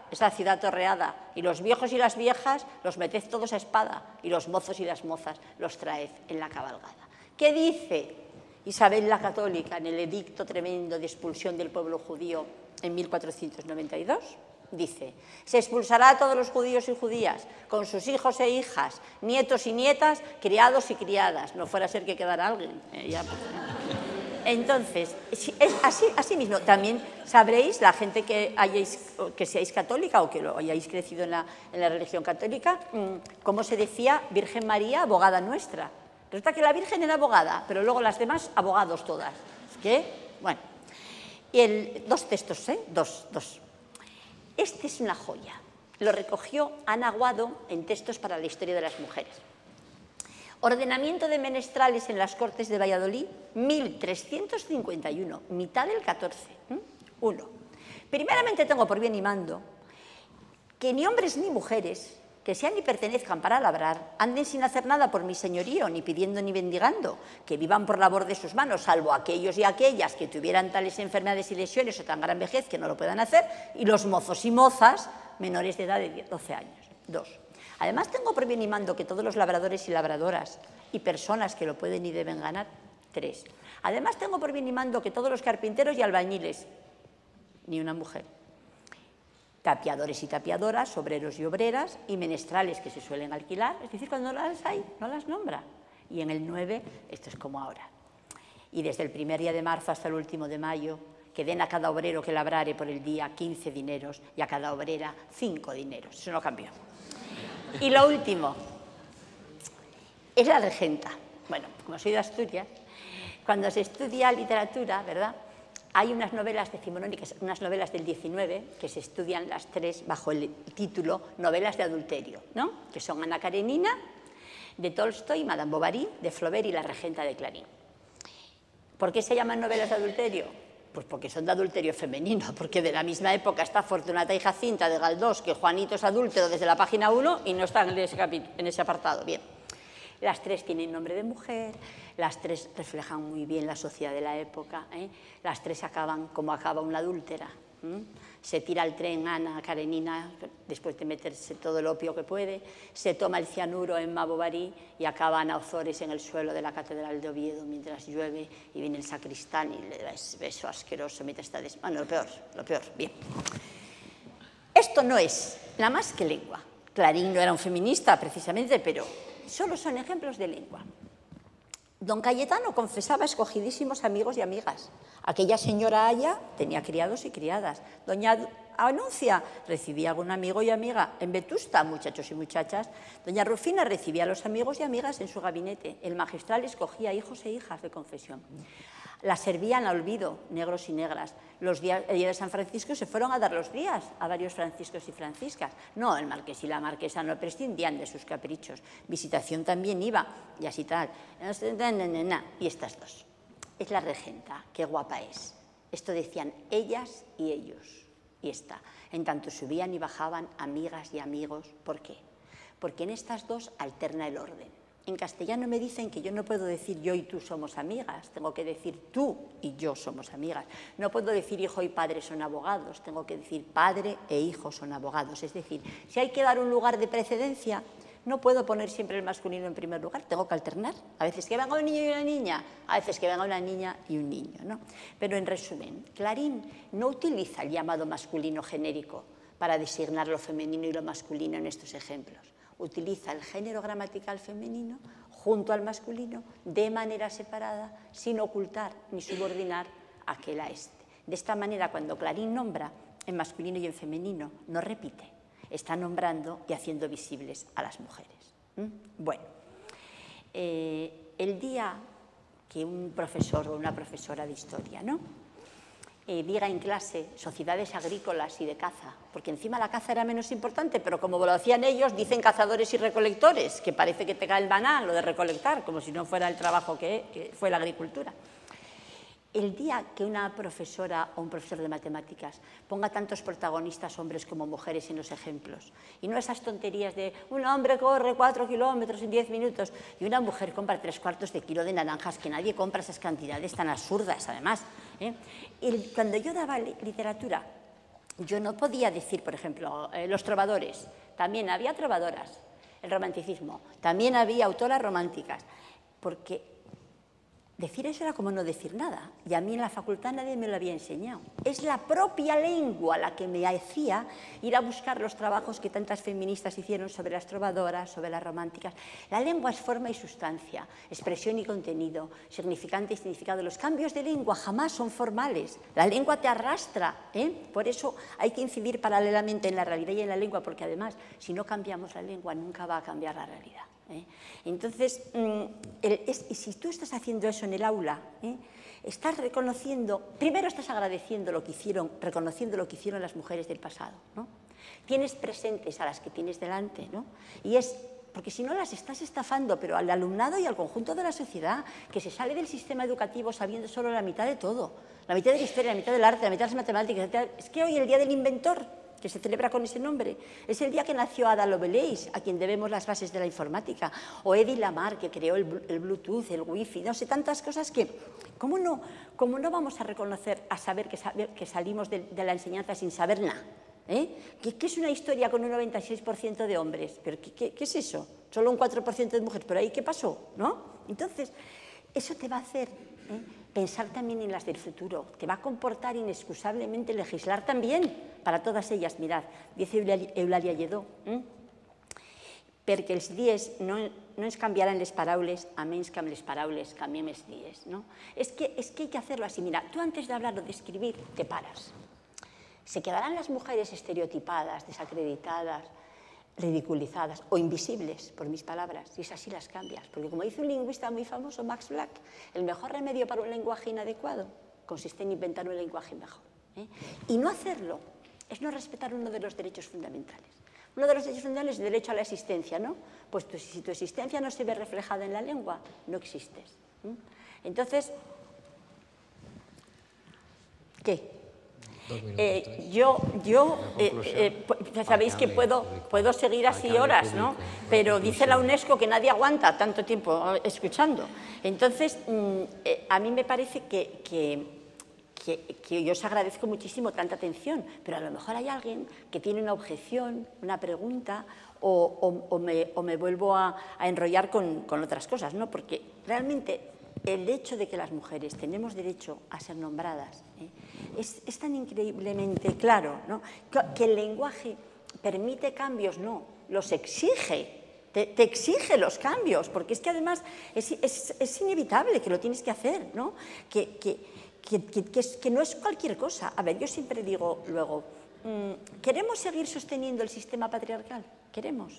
esa ciudad torreada, y los viejos y las viejas los meted todos a espada, y los mozos y las mozas los traed en la cabalgada. ¿Qué dice Isabel la Católica en el edicto tremendo de expulsión del pueblo judío en mil cuatrocientos noventa y dos? Dice, se expulsará a todos los judíos y judías, con sus hijos e hijas, nietos y nietas, criados y criadas. No fuera a ser que quedara alguien. Eh, ya, pues, entonces, es así, así mismo, también sabréis, la gente que, hayáis, que seáis católica o que lo hayáis crecido en la, en la religión católica, cómo se decía Virgen María, abogada nuestra. Resulta que la Virgen era abogada, pero luego las demás abogados todas. ¿Qué? Bueno, y el, dos textos, ¿eh? Dos, dos. Este es una joya. Lo recogió Ana Aguado en Textos para la Historia de las Mujeres. Ordenamiento de menestrales en las Cortes de Valladolid, mil trescientos cincuenta y uno, mitad del catorce. ¿Mm? Uno. Primeramente tengo por bien y mando que ni hombres ni mujeres que sean ni pertenezcan para labrar, anden sin hacer nada por mi señorío, ni pidiendo ni bendigando, que vivan por labor de sus manos, salvo aquellos y aquellas que tuvieran tales enfermedades y lesiones o tan gran vejez que no lo puedan hacer, y los mozos y mozas menores de edad de doce años. Dos. Además tengo por bien y mando que todos los labradores y labradoras y personas que lo pueden y deben ganar. Tres. Además tengo por bien y mando que todos los carpinteros y albañiles, ni una mujer, tapiadores y tapiadoras, obreros y obreras, y menestrales que se suelen alquilar, es decir, cuando no las hay, no las nombra. Y en el nueve, esto es como ahora. Y desde el primer día de marzo hasta el último de mayo, que den a cada obrero que labrare por el día quince dineros y a cada obrera cinco dineros. Eso no cambió. Y lo último, es la regenta. Bueno, como soy de Asturias, cuando se estudia literatura, ¿verdad?, hay unas novelas decimonónicas, unas novelas del diecinueve, que se estudian las tres bajo el título Novelas de adulterio, ¿no?, que son Ana Karenina, de Tolstoy, Madame Bovary, de Flaubert y La regenta de Clarín. ¿Por qué se llaman novelas de adulterio? Pues porque son de adulterio femenino, porque de la misma época está Fortunata y Jacinta de Galdós, que Juanito es adúltero desde la página uno y no está en ese, en ese apartado. Bien. Las tres tienen nombre de mujer, las tres reflejan muy bien la sociedad de la época, ¿eh? Las tres acaban como acaba una adúltera. ¿eh? Se tira al tren Ana Karenina después de meterse todo el opio que puede, se toma el cianuro en Madame Bovary y acaba Ana Ozores en el suelo de la Catedral de Oviedo mientras llueve y viene el sacristán y le da ese beso asqueroso mientras está des... Bueno, lo peor, lo peor, bien. Esto no es la más que lengua. Clarín no era un feminista precisamente, pero solo son ejemplos de lengua. Don Cayetano confesaba escogidísimos amigos y amigas. Aquella señora Aya tenía criados y criadas. Doña Anuncia recibía algún amigo y amiga. En Vetusta, muchachos y muchachas. Doña Rufina recibía a los amigos y amigas en su gabinete. El magistral escogía hijos e hijas de confesión. Las servían al olvido, negros y negras. Los días, el día de San Francisco se fueron a dar los días a varios franciscos y franciscas. No, el marqués y la marquesa no prescindían de sus caprichos. Visitación también iba, y así tal. Y estas dos. Es la regenta, qué guapa es. Esto decían ellas y ellos. Y esta. En tanto subían y bajaban amigas y amigos. ¿Por qué? Porque en estas dos alterna el orden. En castellano me dicen que yo no puedo decir yo y tú somos amigas, tengo que decir tú y yo somos amigas. No puedo decir hijo y padre son abogados, tengo que decir padre e hijo son abogados. Es decir, si hay que dar un lugar de precedencia, no puedo poner siempre el masculino en primer lugar, tengo que alternar. A veces que venga un niño y una niña, a veces que venga una niña y un niño, ¿no? Pero en resumen, Clarín no utiliza el llamado masculino genérico para designar lo femenino y lo masculino en estos ejemplos. Utiliza el género gramatical femenino junto al masculino de manera separada, sin ocultar ni subordinar aquel a este. De esta manera, cuando Clarín nombra en masculino y en femenino, no repite, está nombrando y haciendo visibles a las mujeres. ¿Mm? Bueno, eh, el día que un profesor o una profesora de historia, ¿no?, Eh, diga en clase sociedades agrícolas y de caza, porque encima la caza era menos importante, pero como lo hacían ellos, dicen cazadores y recolectores, que parece que te cae el banal lo de recolectar, como si no fuera el trabajo que, que fue la agricultura. El día que una profesora o un profesor de matemáticas ponga tantos protagonistas, hombres como mujeres, en los ejemplos, y no esas tonterías de un hombre corre cuatro kilómetros en diez minutos y una mujer compra tres cuartos de kilo de naranjas, que nadie compra esas cantidades tan absurdas, además. ¿eh? El, cuando yo daba literatura yo no podía decir, por ejemplo, eh, los trovadores, también había trovadoras, el romanticismo, también había autoras románticas, porque decir eso era como no decir nada, y a mí en la facultad nadie me lo había enseñado. Es la propia lengua la que me hacía ir a buscar los trabajos que tantas feministas hicieron sobre las trovadoras, sobre las románticas. La lengua es forma y sustancia, expresión y contenido, significante y significado. Los cambios de lengua jamás son formales, la lengua te arrastra, ¿eh? Por eso hay que incidir paralelamente en la realidad y en la lengua, porque además, si no cambiamos la lengua, nunca va a cambiar la realidad. ¿Eh? Entonces, el, es, si tú estás haciendo eso en el aula, ¿eh? estás reconociendo, primero estás agradeciendo lo que hicieron, reconociendo lo que hicieron las mujeres del pasado, ¿no? Tienes presentes a las que tienes delante, ¿no? Y es, porque si no las estás estafando, pero al alumnado y al conjunto de la sociedad, que se sale del sistema educativo sabiendo solo la mitad de todo, la mitad de la historia, la mitad del arte, la mitad de las matemáticas. Es que hoy el Día del Inventor, que se celebra con ese nombre, es el día que nació Ada Lovelace, a quien debemos las bases de la informática, o Eddie Lamar, que creó el, el Bluetooth, el Wi-Fi, no sé, tantas cosas que, ¿cómo no, cómo no vamos a reconocer, a saber que, que salimos de, de la enseñanza sin saber nada? ¿Eh? ¿Qué, ¿Qué es una historia con un noventa y seis por ciento de hombres? ¿Pero qué, qué, qué es eso? Solo un cuatro por ciento de mujeres, ¿pero ahí qué pasó? ¿No? Entonces, eso te va a hacer ¿eh? pensar también en las del futuro, te va a comportar inexcusablemente legislar también para todas ellas. Mirad, dice Eulalia Lledó, ¿eh? perquè els dies no, no ens canviaran les paraules a menys que amb les paraules canviem els dies. ¿No? Es, que, es que hay que hacerlo así. Mira, tú antes de hablar o de escribir, te paras. ¿Se quedarán las mujeres estereotipadas, desacreditadas, ridiculizadas o invisibles por mis palabras? Y es así las cambias. Porque como dice un lingüista muy famoso, Max Black, el mejor remedio para un lenguaje inadecuado consiste en inventar un lenguaje mejor. ¿eh? Y no hacerlo es no respetar uno de los derechos fundamentales. Uno de los derechos fundamentales es el derecho a la existencia, ¿no? Pues tu, si tu existencia no se ve reflejada en la lengua, no existes. ¿eh? Entonces, ¿qué? Eh, yo, yo eh, eh, sabéis que puedo, puedo seguir así horas, ¿no? Pero dice la UNESCO que nadie aguanta tanto tiempo escuchando. Entonces, eh, a mí me parece que, que, que, que yo os agradezco muchísimo tanta atención, pero a lo mejor hay alguien que tiene una objeción, una pregunta, o, o, o, me, o me vuelvo a, a enrollar con, con otras cosas, ¿no? Porque realmente el hecho de que las mujeres tenemos derecho a ser nombradas ¿eh? es, es tan increíblemente claro, ¿no? que, que el lenguaje permite cambios, no, los exige, te, te exige los cambios, porque es que además es, es, es inevitable que lo tienes que hacer, ¿no? Que, que, que, que, que, es, que no es cualquier cosa. A ver, yo siempre digo luego, mmm, ¿queremos seguir sosteniendo el sistema patriarcal? ¿Queremos?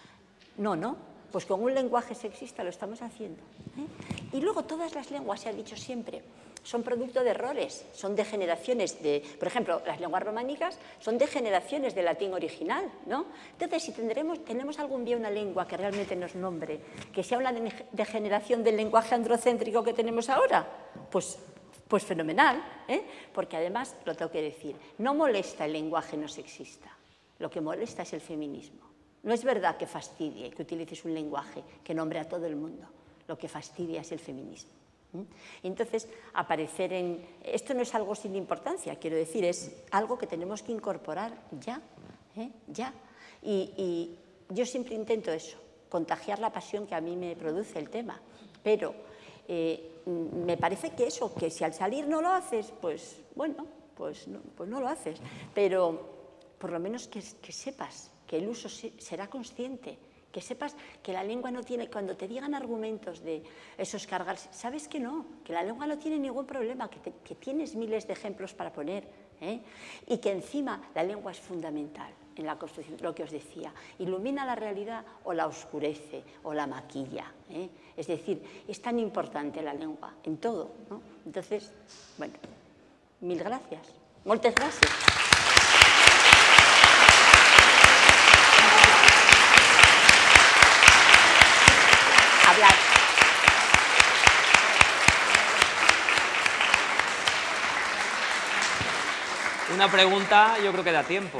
No, no. Pues con un lenguaje sexista lo estamos haciendo. ¿eh? Y luego todas las lenguas, se ha dicho siempre, son producto de errores, son degeneraciones de, por ejemplo, las lenguas románicas son degeneraciones del latín original, ¿no? Entonces, si tendremos, tenemos algún día una lengua que realmente nos nombre, que sea una degeneración del lenguaje androcéntrico que tenemos ahora, pues, pues fenomenal, ¿eh? Porque además, lo tengo que decir, no molesta el lenguaje no sexista, lo que molesta es el feminismo. No es verdad que fastidie que utilices un lenguaje que nombre a todo el mundo. Lo que fastidia es el feminismo. Entonces, aparecer en... Esto no es algo sin importancia, quiero decir, es algo que tenemos que incorporar ya, ¿eh? ya. Y, y yo siempre intento eso, contagiar la pasión que a mí me produce el tema. Pero eh, me parece que eso, que si al salir no lo haces, pues bueno, pues no, pues no lo haces. Pero por lo menos que, que sepas que el uso será consciente, que sepas que la lengua no tiene, cuando te digan argumentos de esos cargas, sabes que no, que la lengua no tiene ningún problema, que, te, que tienes miles de ejemplos para poner, ¿eh? Y que encima la lengua es fundamental en la construcción, lo que os decía, ilumina la realidad o la oscurece o la maquilla, ¿eh? Es decir, es tan importante la lengua en todo, ¿no? Entonces, bueno, mil gracias, muchas gracias. Hablar.
Una pregunta yo creo que da tiempo,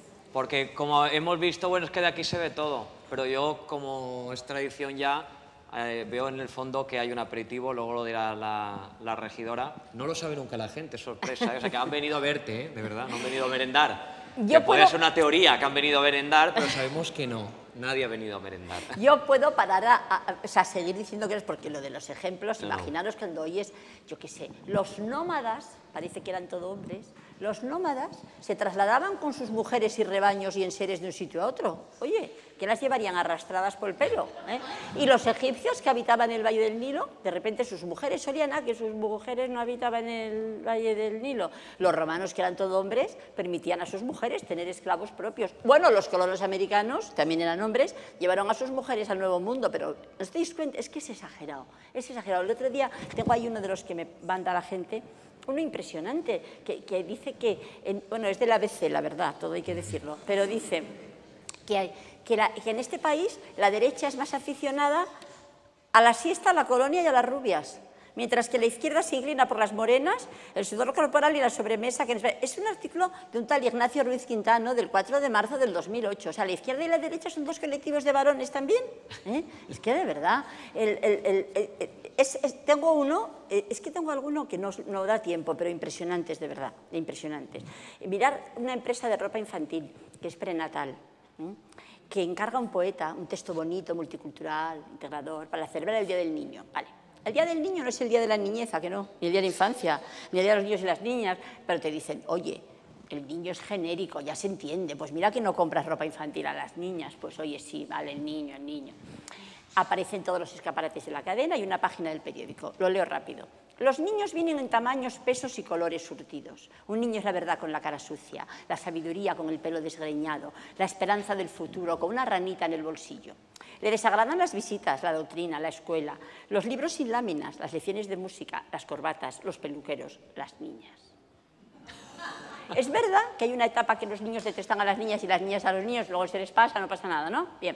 porque como hemos visto, bueno, es que de aquí se ve todo, pero yo, como es tradición ya, Eh, veo en el fondo que hay un aperitivo, luego lo dirá la, la regidora. No lo sabe nunca la gente, es sorpresa, ¿eh? O sea, que han venido a verte, ¿eh? De verdad, no han venido a merendar.
Yo
que
puedo...
puede ser una teoría que han venido a merendar, pero sabemos que no, nadie ha venido a merendar.
Yo puedo parar a, a, o sea, seguir diciendo que es porque lo de los ejemplos, no. Imaginaros cuando oyes, yo qué sé, los nómadas, parece que eran todo hombres, los nómadas se trasladaban con sus mujeres y rebaños y enseres de un sitio a otro. Oye, que las llevarían arrastradas por el pelo. ¿eh? Y los egipcios que habitaban el Valle del Nilo, de repente sus mujeres olían a que sus mujeres no habitaban en el Valle del Nilo. Los romanos, que eran todo hombres, permitían a sus mujeres tener esclavos propios. Bueno, los colonos americanos, también eran hombres, llevaron a sus mujeres al Nuevo Mundo, pero ¿os dais cuenta? Es que es exagerado, es exagerado. El otro día tengo ahí uno de los que me manda la gente, uno impresionante, que, que dice que, en, bueno, es de la A B C, la verdad, todo hay que decirlo, pero dice que, hay, que, la, que en este país la derecha es más aficionada a la siesta, a la colonia y a las rubias, mientras que la izquierda se inclina por las morenas, el sudor corporal y la sobremesa. Que es un artículo de un tal Ignacio Ruiz Quintano del cuatro de marzo del dos mil ocho. O sea, la izquierda y la derecha son dos colectivos de varones también. ¿eh? Es que de verdad, el, el, el, el, es, es, tengo uno, es que tengo alguno que no, no da tiempo, pero impresionantes, de verdad, impresionantes. Mirar una empresa de ropa infantil, que es Prenatal, ¿eh? que encarga a un poeta un texto bonito, multicultural, integrador, para celebrar el Día del Niño. Vale. El Día del Niño no es el día de la niñeza, que no, ni el día de la infancia, ni el día de los niños y las niñas, pero te dicen, oye, el niño es genérico, ya se entiende, pues mira que no compras ropa infantil a las niñas, pues oye, sí, vale, el niño, el niño. Aparecen todos los escaparates de la cadena y una página del periódico, lo leo rápido. Los niños vienen en tamaños, pesos y colores surtidos. Un niño es la verdad con la cara sucia, la sabiduría con el pelo desgreñado, la esperanza del futuro con una ranita en el bolsillo. Le desagradan las visitas, la doctrina, la escuela, los libros sin láminas, las lecciones de música, las corbatas, los peluqueros, las niñas. Es verdad que hay una etapa que los niños detestan a las niñas y las niñas a los niños, luego se les pasa, no pasa nada, ¿no? Bien.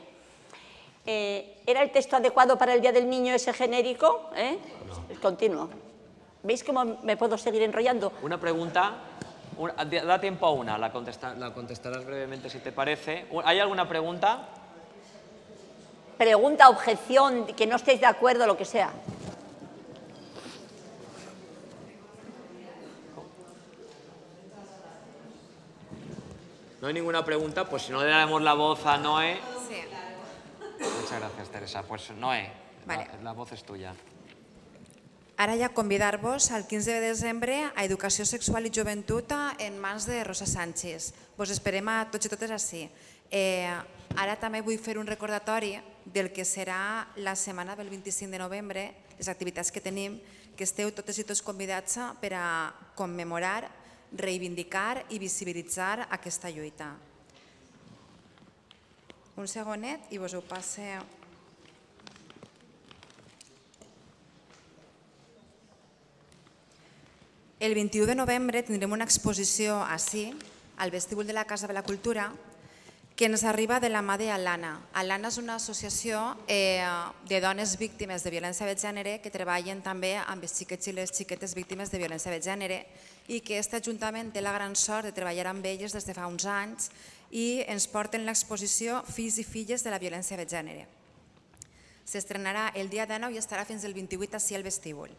Eh, ¿Era el texto adecuado para el Día del Niño ese genérico? ¿Eh? No. Continuo. ¿Veis cómo me puedo seguir enrollando?
Una pregunta, una, da tiempo a una, la, contesta, la contestarás brevemente si te parece. ¿Hay alguna pregunta?
Pregunta, objeción, que no estéis de acuerdo, lo que sea.
No hay ninguna pregunta, pues si no le damos la voz a Noé.
Sí.
Muchas gracias, Teresa. Pues Noé,
vale.
la, la voz és tuya.
Ara ja convidar-vos al quinze de desembre a Educació Sexual i Joventut en mans de Rosa Sánchez. Vos esperem a tots i totes ací. Eh, ara també vull fer un recordatori del que serà la setmana del vint-i-cinc de novembre, les activitats que tenim, que esteu totes i tots convidats per a commemorar, reivindicar i visibilitzar aquesta lluita. Un segonet i vos ho passe... El vint-i-u de novembre tindrem una exposició ací, al vestíbul de la Casa de la Cultura, que ens arriba de la mà d'Alana. Alana és una associació de dones víctimes de violència de gènere que treballen també amb els xiquets i les xiquetes víctimes de violència de gènere i que aquest ajuntament té la gran sort de treballar amb elles des de fa uns anys i ens porten l'exposició Fills i filles de la violència de gènere. S'estrenarà el dia dinou i estarà fins el vint-i-vuit ací al vestíbul.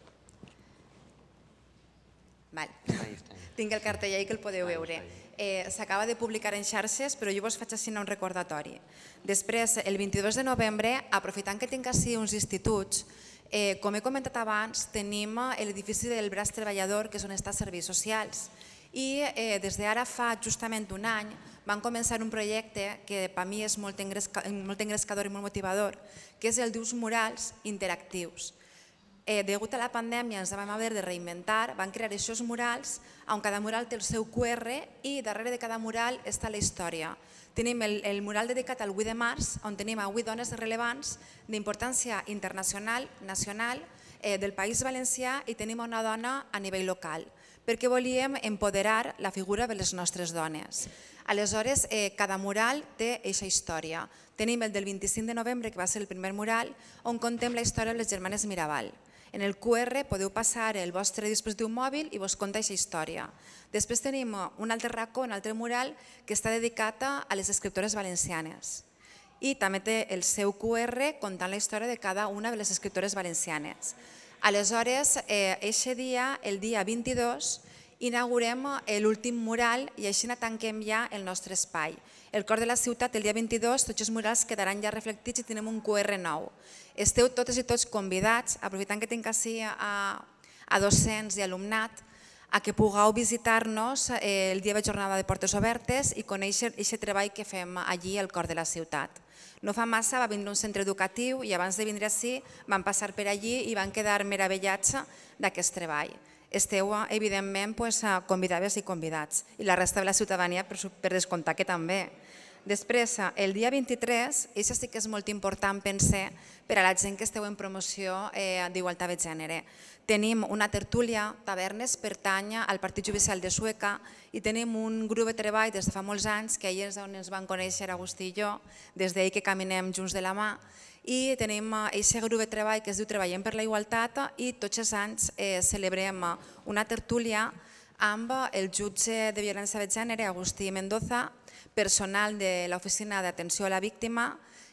Tinc el cartell ahí que el podeu veure. S'acaba de publicar en xarxes, però jo vos faig així un recordatori. Després, el vint-i-dos de novembre, aprofitant que tinc així uns instituts, com he comentat abans, tenim l'edifici del braç treballador, que és on està Serveis Socials, i des d'ara fa justament un any van començar un projecte que per mi és molt engrescador i molt motivador, que és el d'ús murals interactius. Degut a la pandèmia ens vam haver de reinventar, van crear aquests murals on cada mural té el seu cu erre i darrere de cada mural està la història. Tenim el mural dedicat al vuit de març, on tenim a vuit dones rellevants d'importància internacional, nacional, del País Valencià, i tenim una dona a nivell local, perquè volíem empoderar la figura de les nostres dones. Aleshores, cada mural té aquesta història. Tenim el del vint-i-cinc de novembre, que va ser el primer mural, on contem la història de les germanes Mirabal. En el cu erre podeu passar el vostre dispositiu mòbil i vos conta aquesta història. Després tenim un altre racó, un altre mural, que està dedicat a les escriptores valencianes. i també té el seu Q R contant la història de cada una de les escriptores valencianes. Aleshores, aquest dia, el dia vint-i-dos, inaugurem l'últim mural i així tanquem ja el nostre espai. El cor de la ciutat, el dia vint-i-dos, tots els murals quedaran ja reflectits i tenim un Q R nou. Esteu totes i tots convidats, aprofitant que tinc així a docents i alumnat, a que pugueu visitar-nos el dia de jornada de portes obertes i conèixer aquest treball que fem allí al cor de la ciutat. No fa massa va vindre un centre educatiu i abans de vindre així van passar per allí i van quedar meravellats d'aquest treball. Esteu, evidentment, convidades i convidats, i la resta de la ciutadania per descomptar que també. Després, el dia vint-i-tres, això sí que és molt important, pense, per a la gent que esteu en promoció d'igualtat de gènere. Tenim una tertúlia, Tavernes pertany al Partit Judicial de Sueca i tenim un grup de treball des de fa molts anys, que ahir és on ens van conèixer Agustí i jo, des d'ahir que caminem junts de la mà, i tenim aquest grup de treball que es diu Treballem per la Igualtat i tots els anys celebrem una tertúlia amb el jutge de violència de gènere, Agustí Mendoza, personal de l'Oficina d'Atenció a la Víctima,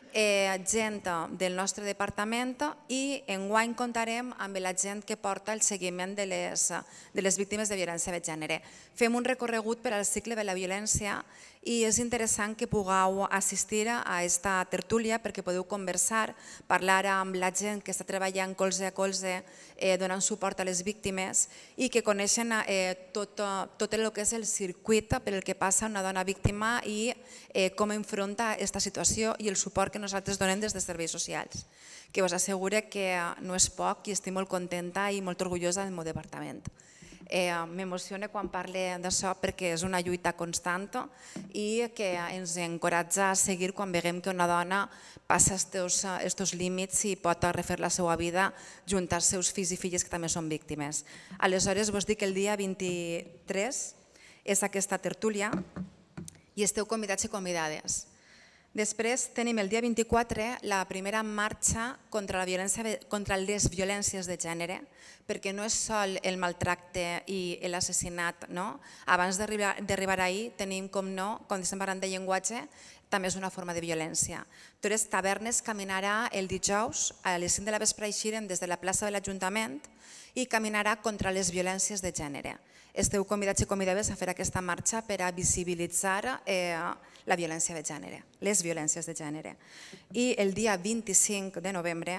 gent del nostre departament i enguany comptarem amb la gent que porta el seguiment de les víctimes de violència de gènere. Fem un recorregut per al cicle de la violència i és interessant que pugueu assistir a aquesta tertúlia perquè podeu conversar, parlar amb la gent que està treballant colze a colze donant suport a les víctimes i que coneixen tot el que és el circuit per el que passa una dona víctima i com enfronta aquesta situació i el suport que nosaltres donem des de serveis socials, que us asseguro que no és poc i estic molt contenta i molt orgullosa del meu departament. M'emociona quan parlo d'això perquè és una lluita constant i que ens encoratja a seguir quan veiem que una dona passa aquests límits i pot refer la seva vida junt als seus fills i filles que també són víctimes. Aleshores, vos dic que el dia vint-i-tres és aquesta tertúlia i esteu convidats i convidades. Després tenim el dia vint-i-quatre la primera marxa contra les violències de gènere, perquè no és sol el maltracte i l'assassinat. Abans d'arribar ahir tenim, com no, quan estem parlant de llenguatge, també és una forma de violència. Llavors, Tavernes caminarà el dijous a les cinc de la vespre eixirem des de la plaça de l'Ajuntament i caminarà contra les violències de gènere. Esteu convidats i convidades a fer aquesta marxa per a visibilitzar la violència de gènere, les violències de gènere. I el dia vint-i-cinc de novembre,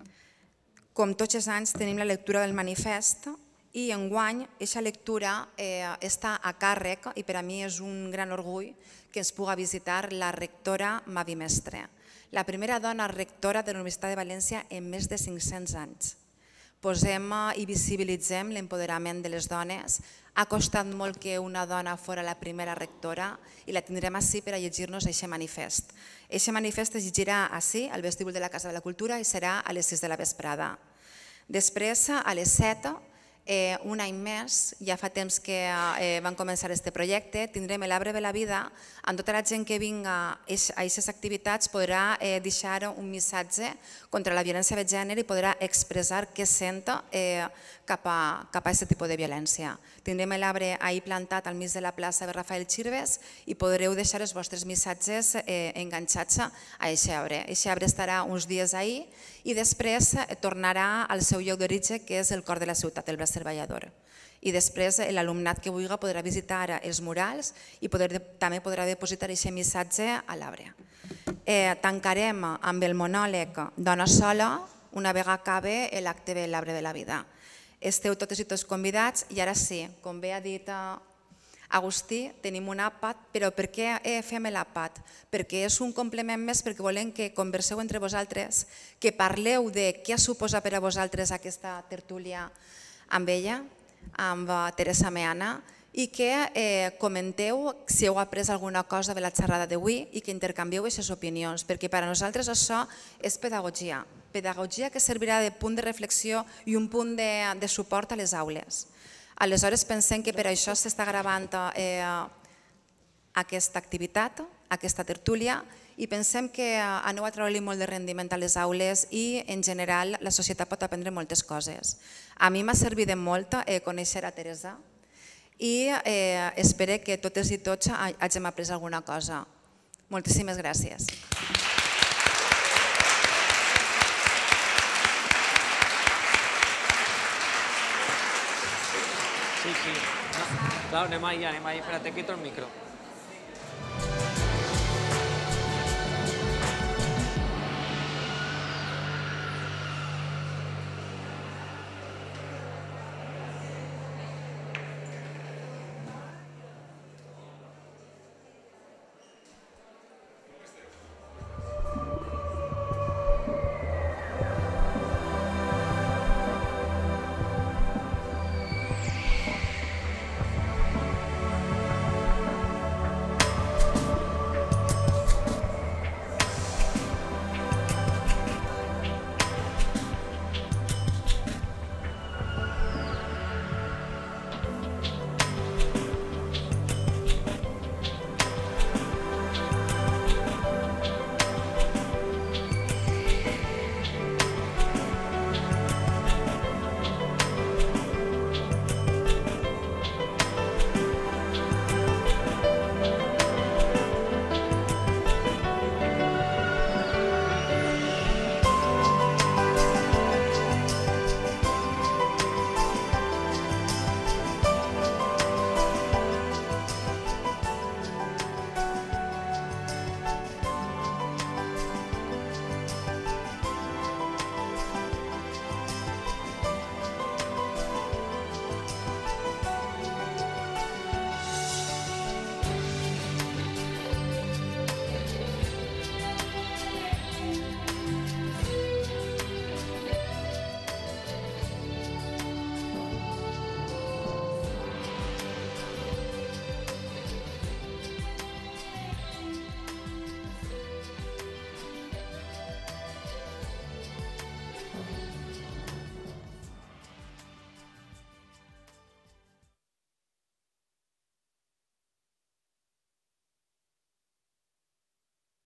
com tots els anys, tenim la lectura del manifest i enguany aquesta lectura està a càrrec i per a mi és un gran orgull que ens puga visitar la rectora Mavi Mestre, la primera dona rectora de la Universitat de València en més de cinc-cents anys. Posem i visibilitzem l'empoderament de les dones. Ha costat molt que una dona fora la primera rectora i la tindrem així per a llegir-nos aquest manifest. Aquest manifest es llegirà així, al vestíbul de la Casa de la Cultura, i serà a les sis de la vesprada. Després, a les set, un any més, ja fa temps que van començar aquest projecte, tindrem l'Arbre de la Vida, amb tota la gent que vinga a aquestes activitats podrà deixar un missatge contra la violència de gènere i podrà expressar què sent cap a aquest tipus de violència. Tindrem l'arbre ahir plantat al mig de la plaça de Rafael Chirves i podreu deixar els vostres missatges enganxats a aquest arbre. Aquest arbre estarà uns dies ahir i després tornarà al seu lloc d'origen, que és el cor de la ciutat, el braç treballador. I després l'alumnat que vulgui podrà visitar els murals i també podrà depositar aquest missatge a l'arbre. Tancarem amb el monòleg Dona sola una vegada acabe l'acte de l'Arbre de la Vida. Esteu totes i tots convidats i ara sí, com bé ha dit Agustí, tenim un àpat, però per què fem l'àpat? Perquè és un complement més, perquè volem que converseu entre vosaltres, que parleu de què ha suposat per a vosaltres aquesta tertúlia amb ella, amb Teresa Meana, i que comenteu si heu après alguna cosa de la xerrada d'avui i que intercanvieu aquestes opinions, perquè per a nosaltres això és pedagogia, pedagogia que servirà de punt de reflexió i un punt de suport a les aules. Aleshores pensem que per això s'està gravant aquesta activitat, aquesta tertúlia, i pensem que aneu a treure-li molt de rendiment a les aules i en general la societat pot aprendre moltes coses. A mi m'ha servit de molt conèixer a Teresa i espero que totes i tots hàgim après alguna cosa. Moltíssimes gràcies.
sí. No, claro, anem ahí, anem ahí. Espera, te quito el micro.